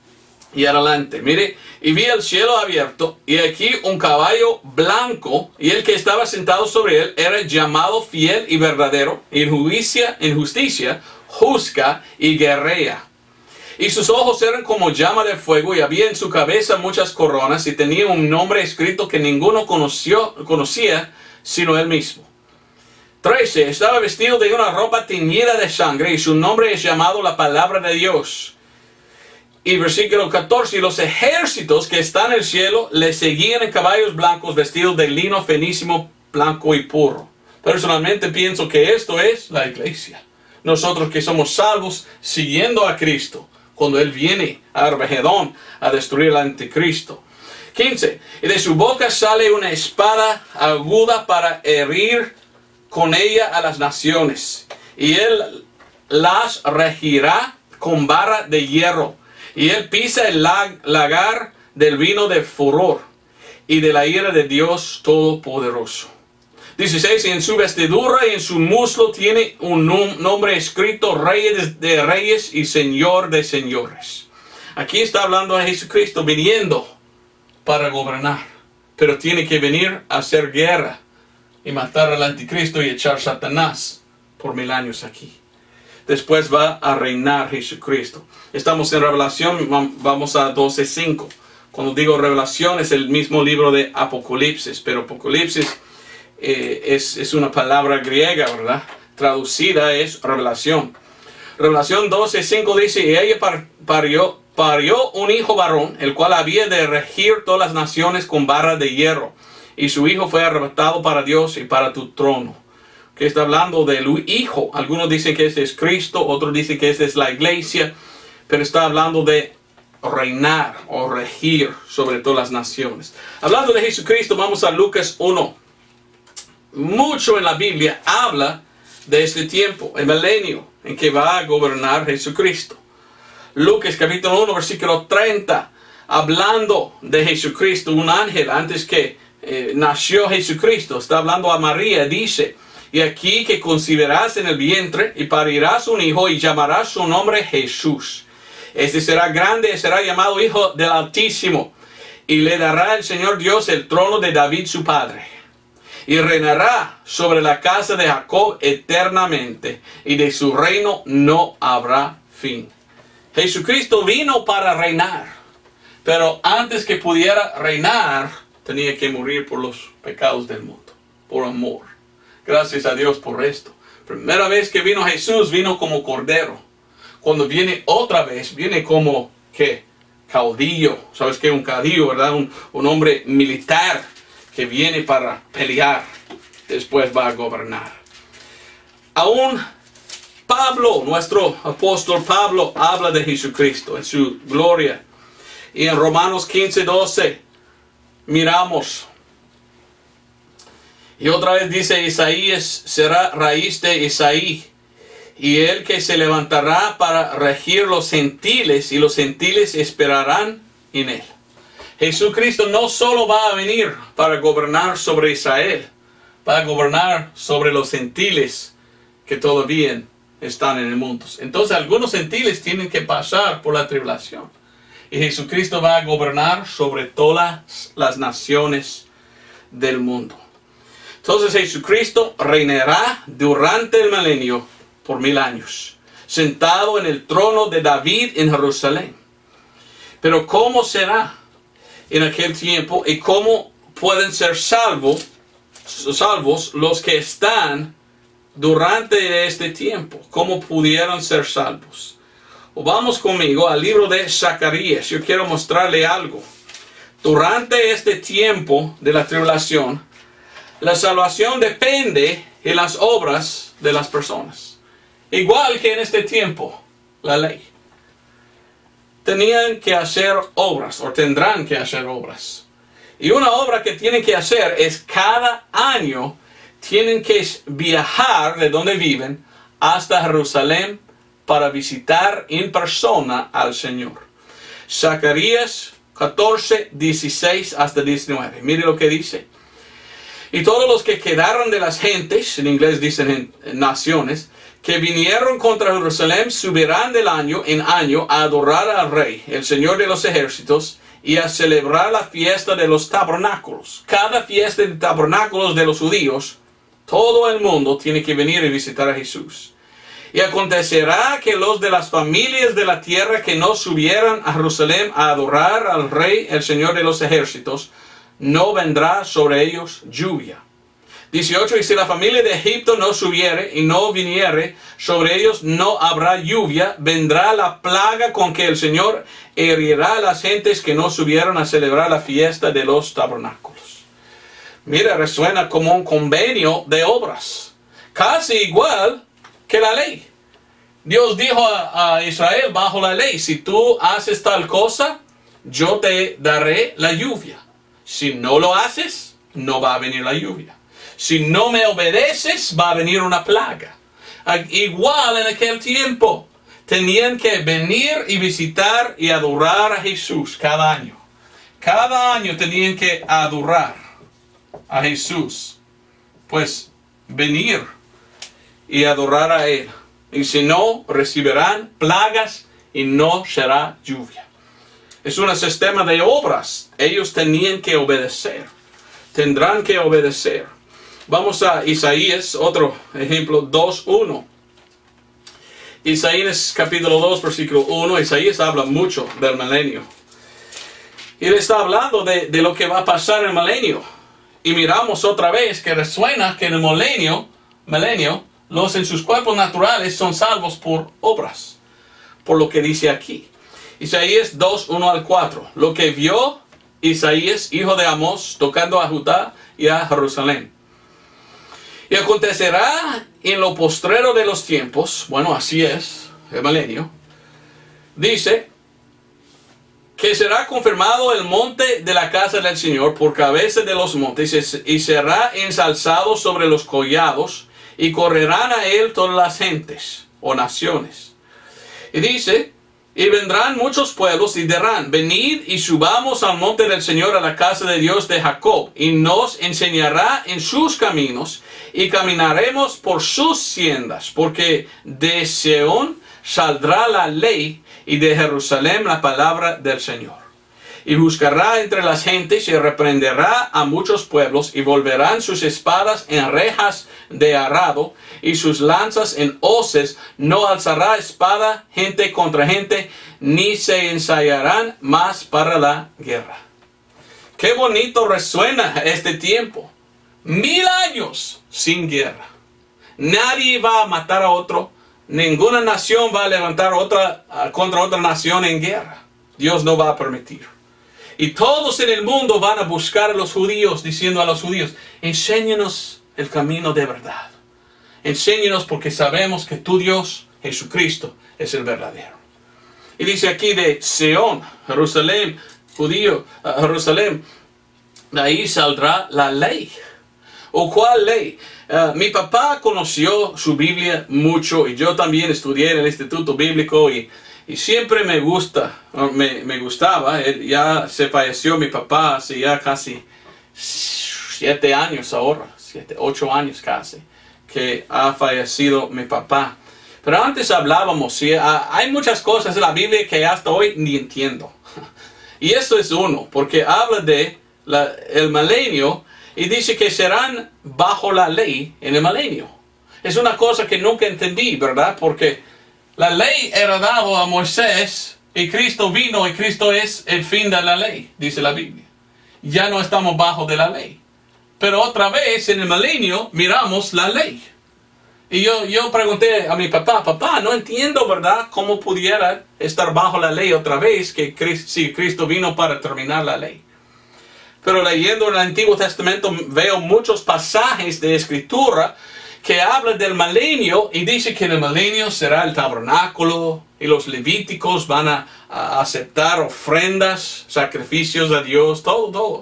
y adelante. Mire, y vi el cielo abierto, y aquí un caballo blanco, y el que estaba sentado sobre él era llamado fiel y verdadero, y en justicia juzga y guerrea. Y sus ojos eran como llama de fuego, y había en su cabeza muchas coronas, y tenía un nombre escrito que ninguno conocía sino él mismo. 13. Estaba vestido de una ropa teñida de sangre, y su nombre es llamado la Palabra de Dios. Y versículo 14. Y los ejércitos que están en el cielo le seguían en caballos blancos, vestidos de lino finísimo, blanco y puro. Personalmente pienso que esto es la iglesia. Nosotros que somos salvos siguiendo a Cristo, cuando Él viene a Armagedón a destruir al anticristo. 15. Y de su boca sale una espada aguda para herir con ella a las naciones. Y Él las regirá con vara de hierro. Y Él pisa el lagar del vino de furor y de la ira de Dios Todopoderoso. 16. Y en su vestidura y en su muslo tiene un nombre escrito: Rey de Reyes y Señor de Señores. Aquí está hablando de Jesucristo viniendo para gobernar. Pero tiene que venir a hacer guerra y matar al anticristo y echar a Satanás por 1000 años aquí. Después va a reinar Jesucristo. Estamos en Revelación, vamos a 12:5. Cuando digo Revelación es el mismo libro de Apocalipsis, pero Apocalipsis es una palabra griega, ¿verdad? Traducida es revelación. Revelación 12:5 dice: y ella parió un hijo varón, el cual había de regir todas las naciones con vara de hierro. Y su hijo fue arrebatado para Dios y para tu trono. Que está hablando del hijo. Algunos dicen que este es Cristo, otros dicen que esta es la iglesia. Pero está hablando de reinar o regir sobre todas las naciones. Hablando de Jesucristo, vamos a Lucas 1. Mucho en la Biblia habla de este tiempo, el milenio, en que va a gobernar Jesucristo. Lucas capítulo 1, versículo 30, hablando de Jesucristo, un ángel antes que nació Jesucristo, está hablando a María, dice: y aquí que concebirás en el vientre y parirás un hijo y llamarás su nombre Jesús. Este será grande y será llamado Hijo del Altísimo, y le dará el Señor Dios el trono de David su padre. Y reinará sobre la casa de Jacob eternamente, y de su reino no habrá fin. Jesucristo vino para reinar, pero antes que pudiera reinar, tenía que morir por los pecados del mundo, por amor. Gracias a Dios por esto. Primera vez que vino Jesús, vino como cordero. Cuando viene otra vez, viene como, ¿qué? Caudillo. ¿Sabes qué? Un caudillo, ¿verdad? Un hombre militar que viene para pelear. Después va a gobernar. Aún Pablo, nuestro apóstol Pablo, habla de Jesucristo en su gloria. Y en Romanos 15:12 miramos. Y otra vez dice, Isaías será raíz de Isaí, y él que se levantará para regir los gentiles, y los gentiles esperarán en él. Jesucristo no solo va a venir para gobernar sobre Israel, va a gobernar sobre los gentiles que todavía están en el mundo. Entonces algunos gentiles tienen que pasar por la tribulación. Y Jesucristo va a gobernar sobre todas las naciones del mundo. Entonces Jesucristo reinará durante el milenio por 1000 años, sentado en el trono de David en Jerusalén. Pero ¿cómo será en aquel tiempo y cómo pueden ser salvos los que están durante este tiempo? ¿Cómo pudieron ser salvos? Vamos conmigo al libro de Zacarías. Yo quiero mostrarle algo. Durante este tiempo de la tribulación, la salvación depende de las obras de las personas. Igual que en este tiempo, la ley. Tenían que hacer obras, o tendrán que hacer obras. Y una obra que tienen que hacer es cada año tienen que viajar de donde viven hasta Jerusalén para visitar en persona al Señor. Zacarías 14, 16 hasta 19. Mire lo que dice. Y todos los que quedaron de las gentes, en inglés dicen naciones, que vinieron contra Jerusalén subirán del año en año a adorar al Rey, el Señor de los ejércitos, y a celebrar la fiesta de los tabernáculos. Cada fiesta de tabernáculos de los judíos, todo el mundo tiene que venir y visitar a Jesús. Y acontecerá que los de las familias de la tierra que no subieran a Jerusalén a adorar al Rey, el Señor de los ejércitos, no vendrá sobre ellos lluvia. 18. Y si la familia de Egipto no subiere y no viniere, sobre ellos no habrá lluvia, vendrá la plaga con que el Señor herirá a las gentes que no subieron a celebrar la fiesta de los tabernáculos. Mira, resuena como un convenio de obras, casi igual que la ley. Dios dijo a Israel bajo la ley, si tú haces tal cosa, yo te daré la lluvia. Si no lo haces, no va a venir la lluvia. Si no me obedeces, va a venir una plaga. Igual en aquel tiempo, tenían que venir y visitar y adorar a Jesús cada año. Cada año tenían que adorar a Jesús. Pues venir y adorar a Él. Y si no, recibirán plagas y no será lluvia. Es un sistema de obras. Ellos tenían que obedecer. Tendrán que obedecer. Vamos a Isaías, otro ejemplo, 2:1. Isaías capítulo 2, versículo 1. Isaías habla mucho del milenio. Y él está hablando de lo que va a pasar en el milenio. Y miramos otra vez que resuena que en el milenio, los en sus cuerpos naturales son salvos por obras. Por lo que dice aquí. Isaías 2:1 al 4. Lo que vio Isaías, hijo de Amós, tocando a Judá y a Jerusalén. Y acontecerá en lo postrero de los tiempos, bueno, así es, el milenio, dice, que será confirmado el monte de la casa del Señor por cabeza de los montes, y será ensalzado sobre los collados, y correrán a él todas las gentes, o naciones. Y dice, y vendrán muchos pueblos y dirán, venid y subamos al monte del Señor, a la casa de Dios de Jacob, y nos enseñará en sus caminos, y caminaremos por sus sendas, porque de Sión saldrá la ley, y de Jerusalén la palabra del Señor. Y buscará entre las gentes, y reprenderá a muchos pueblos, y volverán sus espadas en rejas de arado, y sus lanzas en hoces. No alzará espada gente contra gente, ni se ensayarán más para la guerra. Qué bonito resuena este tiempo. 1000 años sin guerra. Nadie va a matar a otro. Ninguna nación va a levantar contra otra nación en guerra. Dios no va a permitir. Y todos en el mundo van a buscar a los judíos, diciendo a los judíos, enséñanos el camino de verdad. Enséñanos porque sabemos que tu Dios, Jesucristo, es el verdadero. Y dice aquí de Seón, Jerusalén, judío, Jerusalén, de ahí saldrá la ley. ¿O cuál ley? Mi papá conoció su Biblia mucho y yo también estudié en el Instituto Bíblico y siempre me gustaba. Ya se falleció mi papá hace ya casi 7 años ahora, 8 años casi, que ha fallecido mi papá. Pero antes hablábamos, hay muchas cosas en la Biblia que hasta hoy ni entiendo. Y esto es uno, porque habla de el milenio y dice que serán bajo la ley en el milenio. Es una cosa que nunca entendí, ¿verdad? Porque la ley era dada a Moisés y Cristo vino y Cristo es el fin de la ley, dice la Biblia. Ya no estamos bajo de la ley. Pero otra vez en el milenio miramos la ley. Y yo pregunté a mi papá, no entiendo, ¿verdad? ¿Cómo pudiera estar bajo la ley otra vez si Cristo vino para terminar la ley? Pero leyendo el Antiguo Testamento veo muchos pasajes de Escritura que hablan del milenio y dice que en el milenio será el tabernáculo y los levíticos van a aceptar ofrendas, sacrificios a Dios, todo.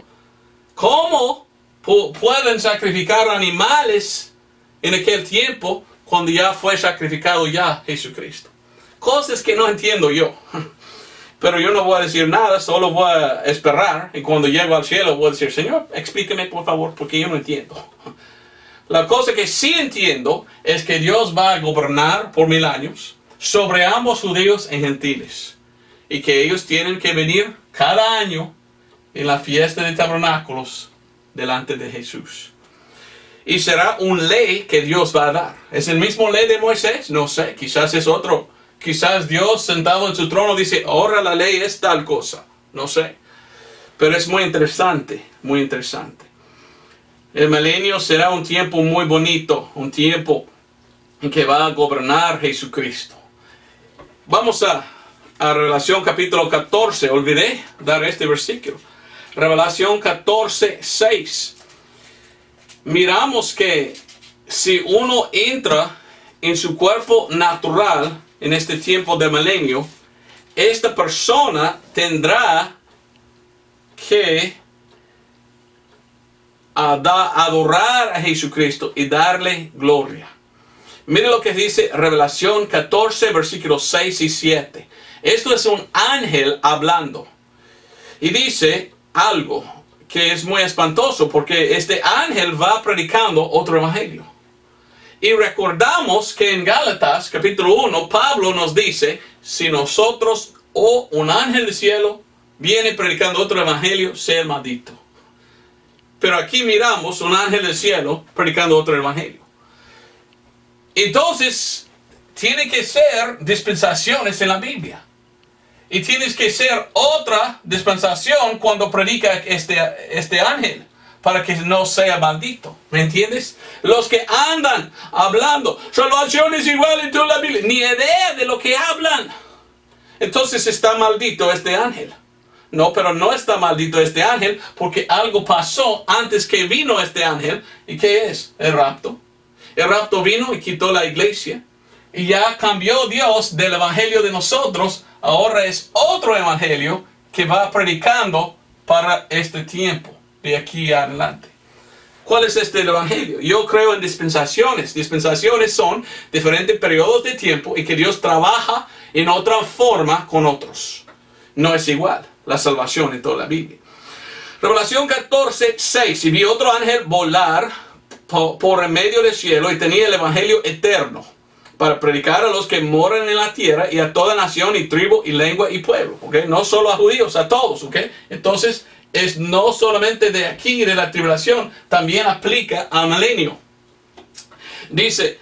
¿Cómo pueden sacrificar animales en aquel tiempo cuando ya fue sacrificado ya Jesucristo? Cosas que no entiendo yo. Pero yo no voy a decir nada, solo voy a esperar. Y cuando llego al cielo voy a decir, Señor, explíqueme por favor, porque yo no entiendo. La cosa que sí entiendo es que Dios va a gobernar por 1000 años sobre ambos judíos y gentiles. Y que ellos tienen que venir cada año en la fiesta de tabernáculos delante de Jesús. Y será una ley que Dios va a dar. ¿Es el mismo ley de Moisés? No sé, quizás es otro. Quizás Dios sentado en su trono dice, ahora la ley es tal cosa. No sé. Pero es muy interesante, muy interesante. El milenio será un tiempo muy bonito, un tiempo en que va a gobernar Jesucristo. Vamos a Revelación capítulo 14. Olvidé dar este versículo. Revelación 14, 6. Miramos que si uno entra en su cuerpo natural en este tiempo de milenio, esta persona tendrá que adorar a Jesucristo y darle gloria. Mire lo que dice Revelación 14, versículos 6 y 7. Esto es un ángel hablando. Y dice algo que es muy espantoso, porque este ángel va predicando otro evangelio. Y recordamos que en Gálatas capítulo 1, Pablo nos dice, si nosotros o un ángel del cielo viene predicando otro evangelio, sea maldito. Pero aquí miramos un ángel del cielo predicando otro evangelio. Entonces, tiene que ser dispensaciones en la Biblia. Y tienes que ser otra dispensación cuando predica este ángel, para que no sea maldito. ¿Me entiendes? Los que andan hablando, salvación es igual en toda la Biblia, ni idea de lo que hablan. Entonces está maldito este ángel. No, pero no está maldito este ángel, porque algo pasó antes que vino este ángel. ¿Y qué es? El rapto. El rapto vino y quitó la iglesia. Y ya cambió Dios del evangelio de nosotros. Ahora es otro evangelio que va predicando para este tiempo, de aquí adelante. ¿Cuál es este evangelio? Yo creo en dispensaciones. Dispensaciones son diferentes periodos de tiempo y que Dios trabaja en otra forma con otros. No es igual la salvación en toda la Biblia. Revelación 14, 6. Y vi otro ángel volar por en medio del cielo y tenía el evangelio eterno para predicar a los que moran en la tierra y a toda nación y tribu y lengua y pueblo. ¿Okay? No solo a judíos, a todos. ¿Okay? Entonces, es no solamente de aquí, de la tribulación, también aplica al milenio. Dice,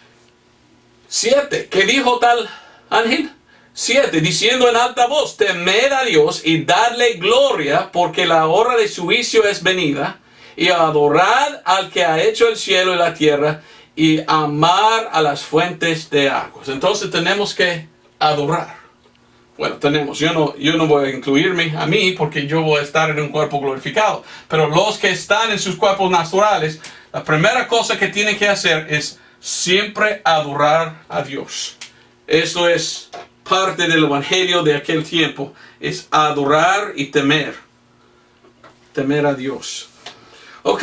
7, ¿qué dijo tal ángel? 7, diciendo en alta voz, temed a Dios y dadle gloria, porque la hora de su juicio es venida, y adorad al que ha hecho el cielo y la tierra, y amar a las fuentes de aguas. Entonces tenemos que adorar. Bueno, yo no voy a incluirme a mí porque yo voy a estar en un cuerpo glorificado. Pero los que están en sus cuerpos naturales, la primera cosa que tienen que hacer es siempre adorar a Dios. Eso es parte del evangelio de aquel tiempo es adorar y temer. Temer a Dios. Ok.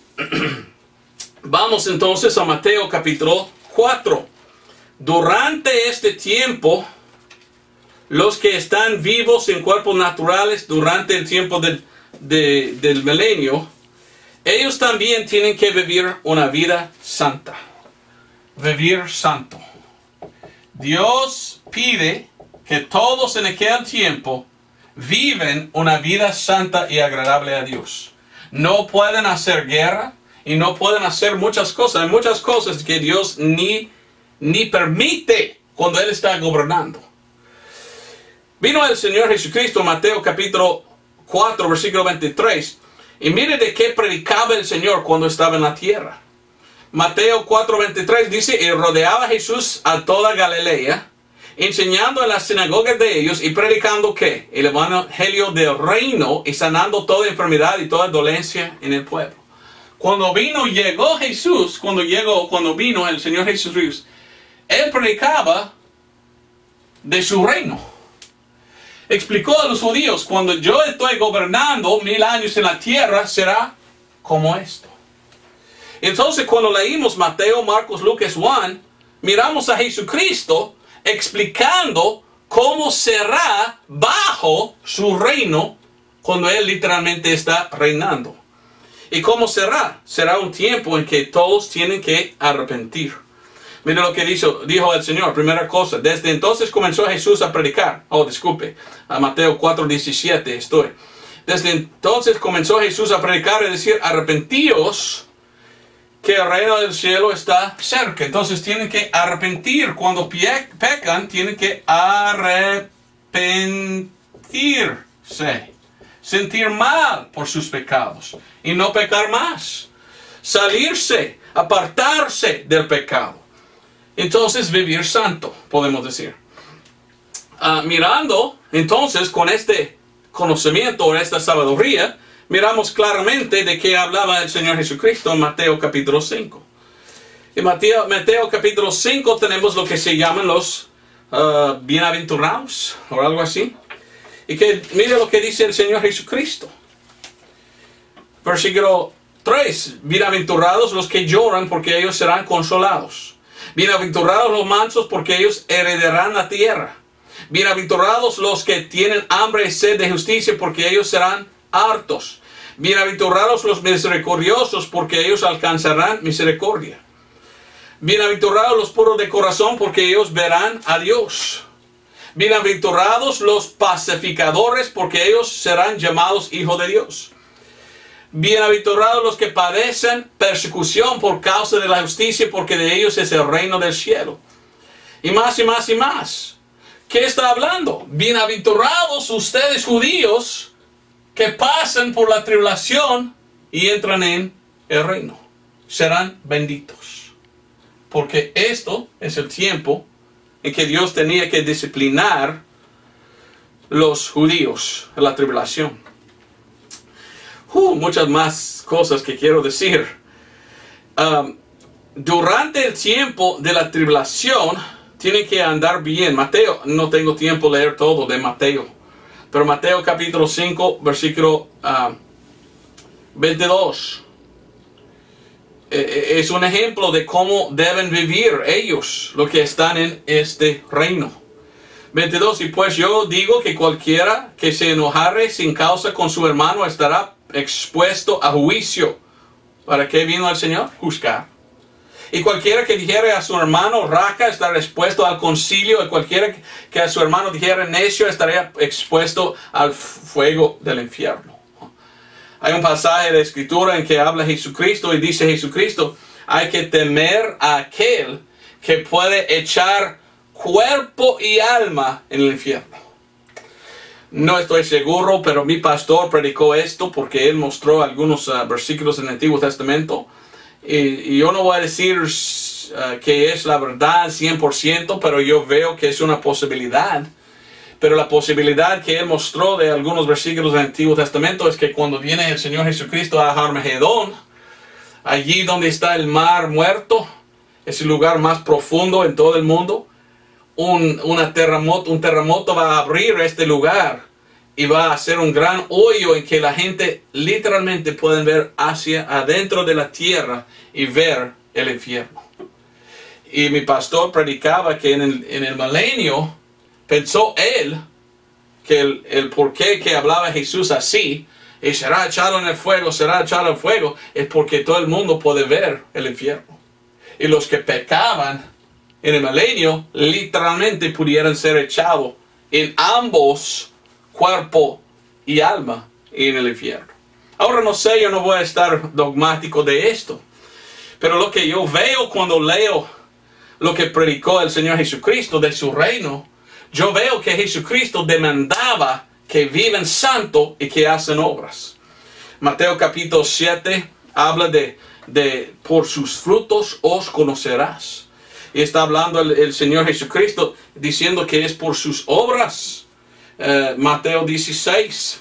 Vamos entonces a Mateo capítulo 4. Durante este tiempo, los que están vivos en cuerpos naturales durante el tiempo del milenio, ellos también tienen que vivir una vida santa. Vivir santo. Dios pide que todos en aquel tiempo viven una vida santa y agradable a Dios. No pueden hacer guerra y no pueden hacer muchas cosas. Hay muchas cosas que Dios ni permite cuando Él está gobernando. Vino el Señor Jesucristo, Mateo capítulo 4, versículo 23. Y mire de qué predicaba el Señor cuando estaba en la tierra. Mateo 4, 23 dice, y rodeaba Jesús a toda Galilea, enseñando en las sinagogas de ellos y predicando ¿qué? El evangelio del reino y sanando toda enfermedad y toda dolencia en el pueblo. Cuando llegó Jesús, cuando vino el Señor Jesús, Él predicaba de su reino. Explicó a los judíos, cuando yo estoy gobernando 1000 años en la tierra, será como esto. Entonces, cuando leímos Mateo, Marcos, Lucas, Juan, miramos a Jesucristo explicando cómo será bajo su reino cuando Él literalmente está reinando. ¿Y cómo será? Será un tiempo en que todos tienen que arrepentir. Mira lo que dijo el Señor. Primera cosa, desde entonces comenzó Jesús a predicar. A Mateo 4:17 estoy. Desde entonces comenzó Jesús a predicar y decir, arrepentíos, que el reino del cielo está cerca. Entonces tienen que arrepentir. Cuando pecan, tienen que arrepentirse. Sentir mal por sus pecados. Y no pecar más. Salirse, apartarse del pecado. Entonces vivir santo, podemos decir. Mirando, entonces, con este conocimiento o esta sabiduría, miramos claramente de qué hablaba el Señor Jesucristo en Mateo capítulo 5. En Mateo capítulo 5 tenemos lo que se llaman los bienaventurados, o algo así. Y que mire lo que dice el Señor Jesucristo. Versículo 3. Bienaventurados los que lloran, porque ellos serán consolados. Bienaventurados los mansos, porque ellos heredarán la tierra. Bienaventurados los que tienen hambre y sed de justicia, porque ellos serán hartos. Bienaventurados los misericordiosos, porque ellos alcanzarán misericordia. Bienaventurados los puros de corazón, porque ellos verán a Dios. Bienaventurados los pacificadores, porque ellos serán llamados hijos de Dios. Bienaventurados los que padecen persecución por causa de la justicia, porque de ellos es el reino del cielo. Y más y más y más. ¿Qué está hablando? Bienaventurados ustedes judíos que pasan por la tribulación y entran en el reino. Serán benditos. Porque esto es el tiempo en que Dios tenía que disciplinar los judíos en la tribulación. Muchas más cosas que quiero decir. Durante el tiempo de la tribulación, tienen que andar bien. Mateo, no tengo tiempo de leer todo de Mateo. Pero Mateo capítulo 5, versículo 22. Es un ejemplo de cómo deben vivir ellos, los que están en este reino. 22. Y pues yo digo que cualquiera que se enojare sin causa con su hermano estará expuesto a juicio. ¿Para qué vino el Señor? Juzgar. Y cualquiera que dijere a su hermano raca estará expuesto al concilio. Y cualquiera que a su hermano dijere necio estaría expuesto al fuego del infierno. Hay un pasaje de escritura en que habla Jesucristo y dice Jesucristo, hay que temer a aquel que puede echar cuerpo y alma en el infierno. No estoy seguro, pero mi pastor predicó esto porque él mostró algunos versículos en el Antiguo Testamento. Y yo no voy a decir que es la verdad 100%, pero yo veo que es una posibilidad. Pero la posibilidad que él mostró de algunos versículos del Antiguo Testamento es que cuando viene el Señor Jesucristo a Armagedón, allí donde está el mar muerto, es el lugar más profundo en todo el mundo, un terremoto va a abrir este lugar y va a hacer un gran hoyo en que la gente literalmente puede ver hacia adentro de la tierra y ver el infierno. Y mi pastor predicaba que en el milenio pensó él que el porqué que hablaba Jesús así, y será echado en el fuego, será echado en el fuego, es porque todo el mundo puede ver el infierno. Y los que pecaban en el milenio literalmente pudieran ser echados en ambos, cuerpo y alma, en el infierno. Ahora no sé, yo no voy a estar dogmático de esto, pero lo que yo veo cuando leo lo que predicó el Señor Jesucristo de su reino, yo veo que Jesucristo demandaba que vivan santo y que hacen obras. Mateo capítulo 7 habla de por sus frutos os conocerás. Y está hablando el Señor Jesucristo diciendo que es por sus obras. Mateo 16,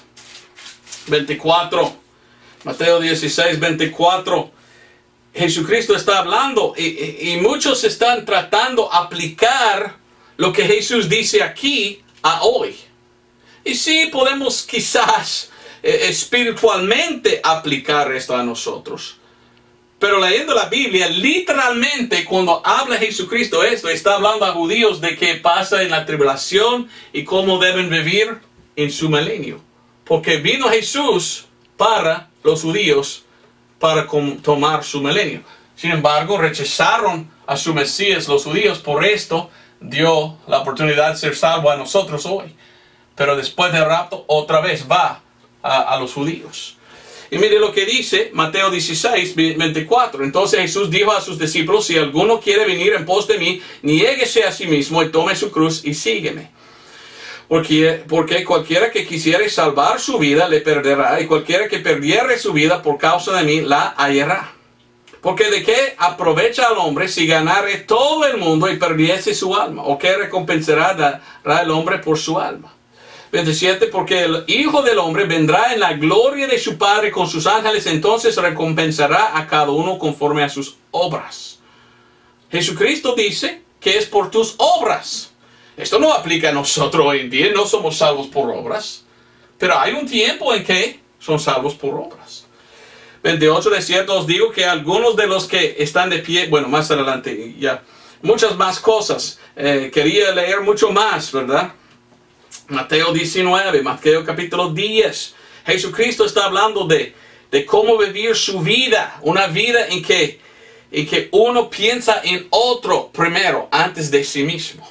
24. Mateo 16, 24. Jesucristo está hablando y muchos están tratando de aplicar lo que Jesús dice aquí a hoy. Y sí, podemos quizás espiritualmente aplicar esto a nosotros. Pero leyendo la Biblia, literalmente cuando habla Jesucristo esto, está hablando a judíos de qué pasa en la tribulación y cómo deben vivir en su milenio. Porque vino Jesús para los judíos para tomar su milenio. Sin embargo, rechazaron a su Mesías los judíos. Por esto dio la oportunidad de ser salvo a nosotros hoy. Pero después del rapto, otra vez va a los judíos. Y mire lo que dice Mateo 16, 24. Entonces Jesús dijo a sus discípulos: si alguno quiere venir en pos de mí, niéguese a sí mismo y tome su cruz y sígueme. Porque cualquiera que quisiere salvar su vida le perderá, y cualquiera que perdiere su vida por causa de mí la hallará. Porque de qué aprovecha al hombre si ganare todo el mundo y perdiese su alma, o qué recompensará dará el hombre por su alma. 27. Porque el Hijo del Hombre vendrá en la gloria de su Padre con sus ángeles, entonces recompensará a cada uno conforme a sus obras. Jesucristo dice que es por tus obras. Esto no aplica a nosotros hoy en día, no somos salvos por obras. Pero hay un tiempo en que son salvos por obras. 28. De cierto os digo que algunos de los que están de pie, bueno, más adelante ya, muchas más cosas. Quería leer mucho más, ¿verdad? Mateo 19, Mateo capítulo 10. Jesucristo está hablando de cómo vivir su vida. Una vida en que uno piensa en otro primero, antes de sí mismo.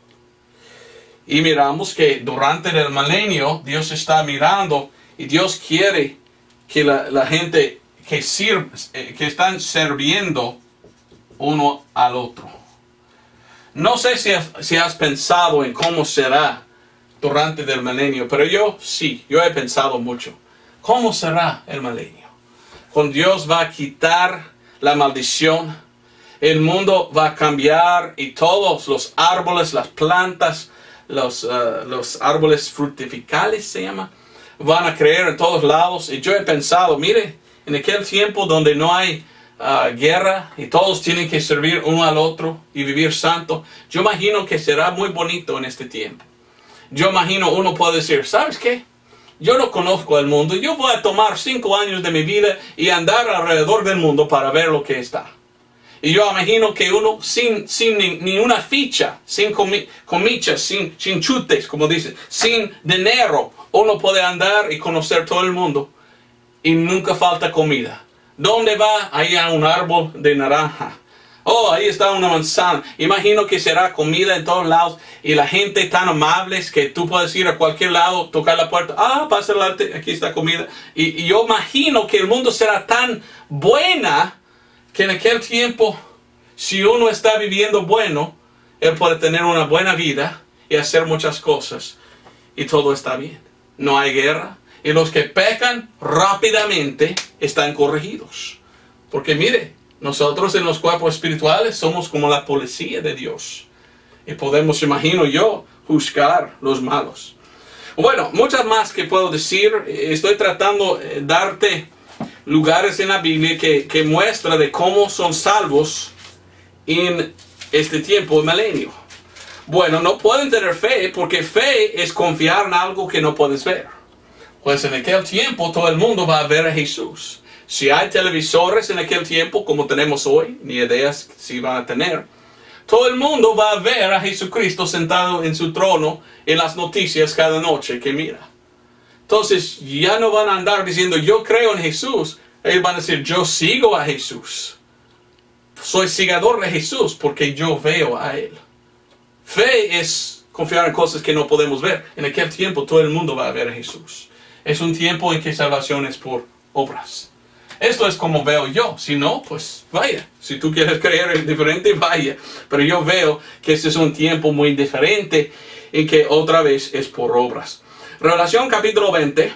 Y miramos que durante el milenio Dios está mirando y Dios quiere que la gente que están sirviendo uno al otro. No sé si has pensado en cómo será durante el milenio, pero yo he pensado mucho. ¿Cómo será el milenio? Cuando Dios va a quitar la maldición, el mundo va a cambiar y todos los árboles, las plantas, los árboles fructificales se llama, van a crecer en todos lados. Y yo he pensado, mire, en aquel tiempo donde no hay guerra y todos tienen que servir uno al otro y vivir santo, yo imagino que será muy bonito en este tiempo. Yo imagino uno puede decir, ¿sabes qué? Yo no conozco el mundo, yo voy a tomar 5 años de mi vida y andar alrededor del mundo para ver lo que está. Y yo imagino que uno sin ni una ficha, sin comichas, sin chutes, como dicen, sin dinero, uno puede andar y conocer todo el mundo y nunca falta comida. ¿Dónde va? Ahí hay un árbol de naranja. Oh, ahí está una manzana. Imagino que será comida en todos lados y la gente tan amable que tú puedes ir a cualquier lado, tocar la puerta. Pasa adelante, aquí está comida. Y yo imagino que el mundo será tan buena que en aquel tiempo, si uno está viviendo bueno, él puede tener una buena vida y hacer muchas cosas. Y todo está bien. No hay guerra. Y los que pecan rápidamente están corregidos. Porque mire, nosotros en los cuerpos espirituales somos como la policía de Dios. Y podemos, imagino yo, juzgar los malos. Bueno, muchas más que puedo decir. Estoy tratando de darte lugares en la Biblia que muestra de cómo son salvos en este tiempo, el milenio. Bueno, no pueden tener fe porque fe es confiar en algo que no puedes ver. Pues en aquel tiempo todo el mundo va a ver a Jesús. Si hay televisores en aquel tiempo como tenemos hoy, ni ideas si van a tener, todo el mundo va a ver a Jesucristo sentado en su trono en las noticias cada noche que mira. Entonces ya no van a andar diciendo yo creo en Jesús. Ellos van a decir yo sigo a Jesús. Soy seguidor de Jesús porque yo veo a Él. Fe es confiar en cosas que no podemos ver. En aquel tiempo todo el mundo va a ver a Jesús. Es un tiempo en que salvación es por obras. Esto es como veo yo. Si no, pues vaya. Si tú quieres creer en diferente, vaya. Pero yo veo que este es un tiempo muy diferente en que otra vez es por obras. Revelación capítulo 20.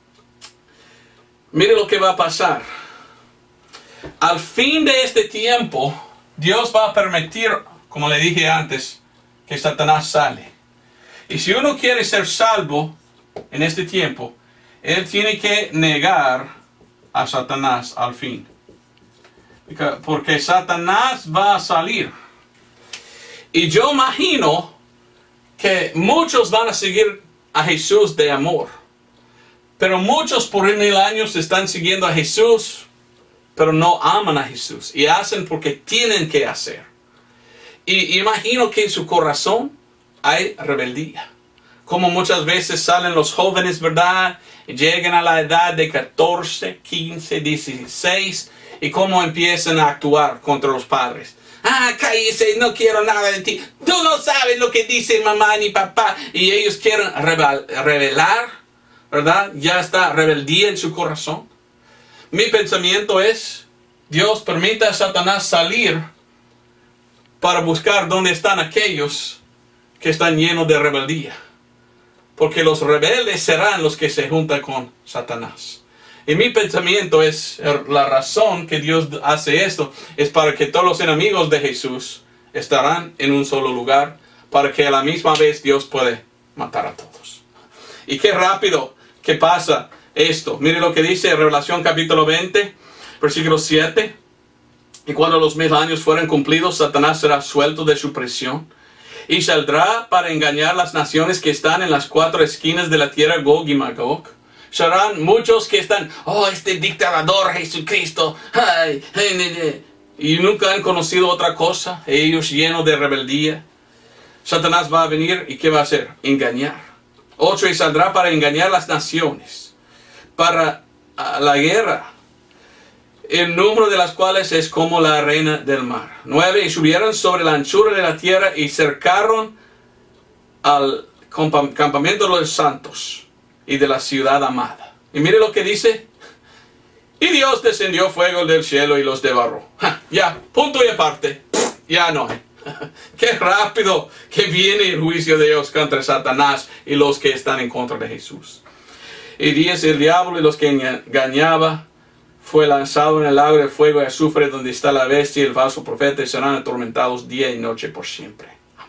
Mire lo que va a pasar. Al fin de este tiempo, Dios va a permitir, como le dije antes, que Satanás sale. Y si uno quiere ser salvo en este tiempo, él tiene que negar a Satanás al fin. Porque Satanás va a salir. Y yo imagino que muchos van a seguir a Jesús de amor. Pero muchos por 1000 años están siguiendo a Jesús, pero no aman a Jesús. Y hacen porque tienen que hacer. Y imagino que en su corazón hay rebeldía. Como muchas veces salen los jóvenes, ¿verdad? Llegan a la edad de 14, 15, 16. Y cómo empiezan a actuar contra los padres. Ah, cállese, no quiero nada de ti. Tú no sabes lo que dice mamá ni papá. Y ellos quieren revelar, ¿verdad? Ya está rebeldía en su corazón. Mi pensamiento es, Dios permita a Satanás salir para buscar dónde están aquellos que están llenos de rebeldía. Porque los rebeldes serán los que se juntan con Satanás. Y mi pensamiento es, la razón que Dios hace esto es para que todos los enemigos de Jesús estarán en un solo lugar, para que a la misma vez Dios puede matar a todos. Y qué rápido que pasa esto. Mire lo que dice Revelación capítulo 20, versículo 7. Y cuando los 1000 años fueren cumplidos, Satanás será suelto de su prisión y saldrá para engañar las naciones que están en las 4 esquinas de la tierra, Gog y Magog. Serán muchos que están, oh, este dictador Jesucristo, y nunca han conocido otra cosa, ellos llenos de rebeldía. Satanás va a venir y ¿qué va a hacer? Engañar. 8, y saldrá para engañar las naciones, para la guerra, el número de las cuales es como la arena del mar. 9, y subieron sobre la anchura de la tierra y cercaron al campamento de los santos y de la ciudad amada. Y mire lo que dice. Y Dios descendió fuego del cielo y los devoró. Ya, punto y aparte. Ya no hay. Qué rápido que viene el juicio de Dios contra Satanás y los que están en contra de Jesús. Y 10, el diablo y los que engañaba fue lanzado en el lago de fuego y azufre donde está la bestia y el falso profeta y serán atormentados día y noche por siempre.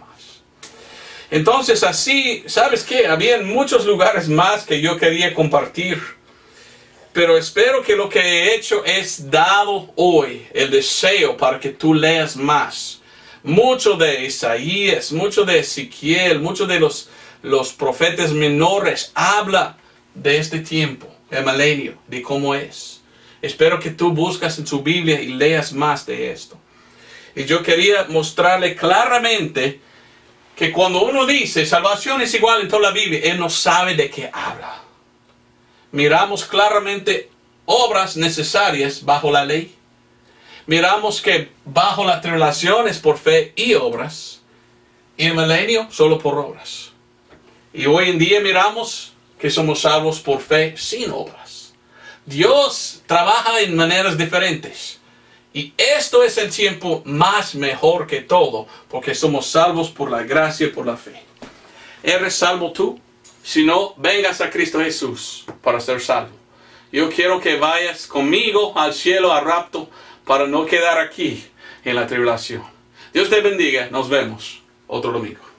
Entonces así, ¿sabes qué? Había muchos lugares más que yo quería compartir. Pero espero que lo que he hecho es dado hoy el deseo para que tú leas más. Mucho de Isaías, mucho de Ezequiel, mucho de los profetas menores habla de este tiempo, el milenio, de cómo es. Espero que tú buscas en tu Biblia y leas más de esto. Y yo quería mostrarle claramente que cuando uno dice salvación es igual en toda la Biblia, él no sabe de qué habla. Miramos claramente obras necesarias bajo la ley. Miramos que bajo la tribulación es por fe y obras. Y el milenio solo por obras. Y hoy en día miramos que somos salvos por fe sin obras. Dios trabaja en maneras diferentes. Y esto es el tiempo más mejor que todo, porque somos salvos por la gracia y por la fe. ¿Eres salvo tú? Si no, vengas a Cristo Jesús para ser salvo. Yo quiero que vayas conmigo al cielo, al rapto, para no quedar aquí en la tribulación. Dios te bendiga. Nos vemos otro domingo.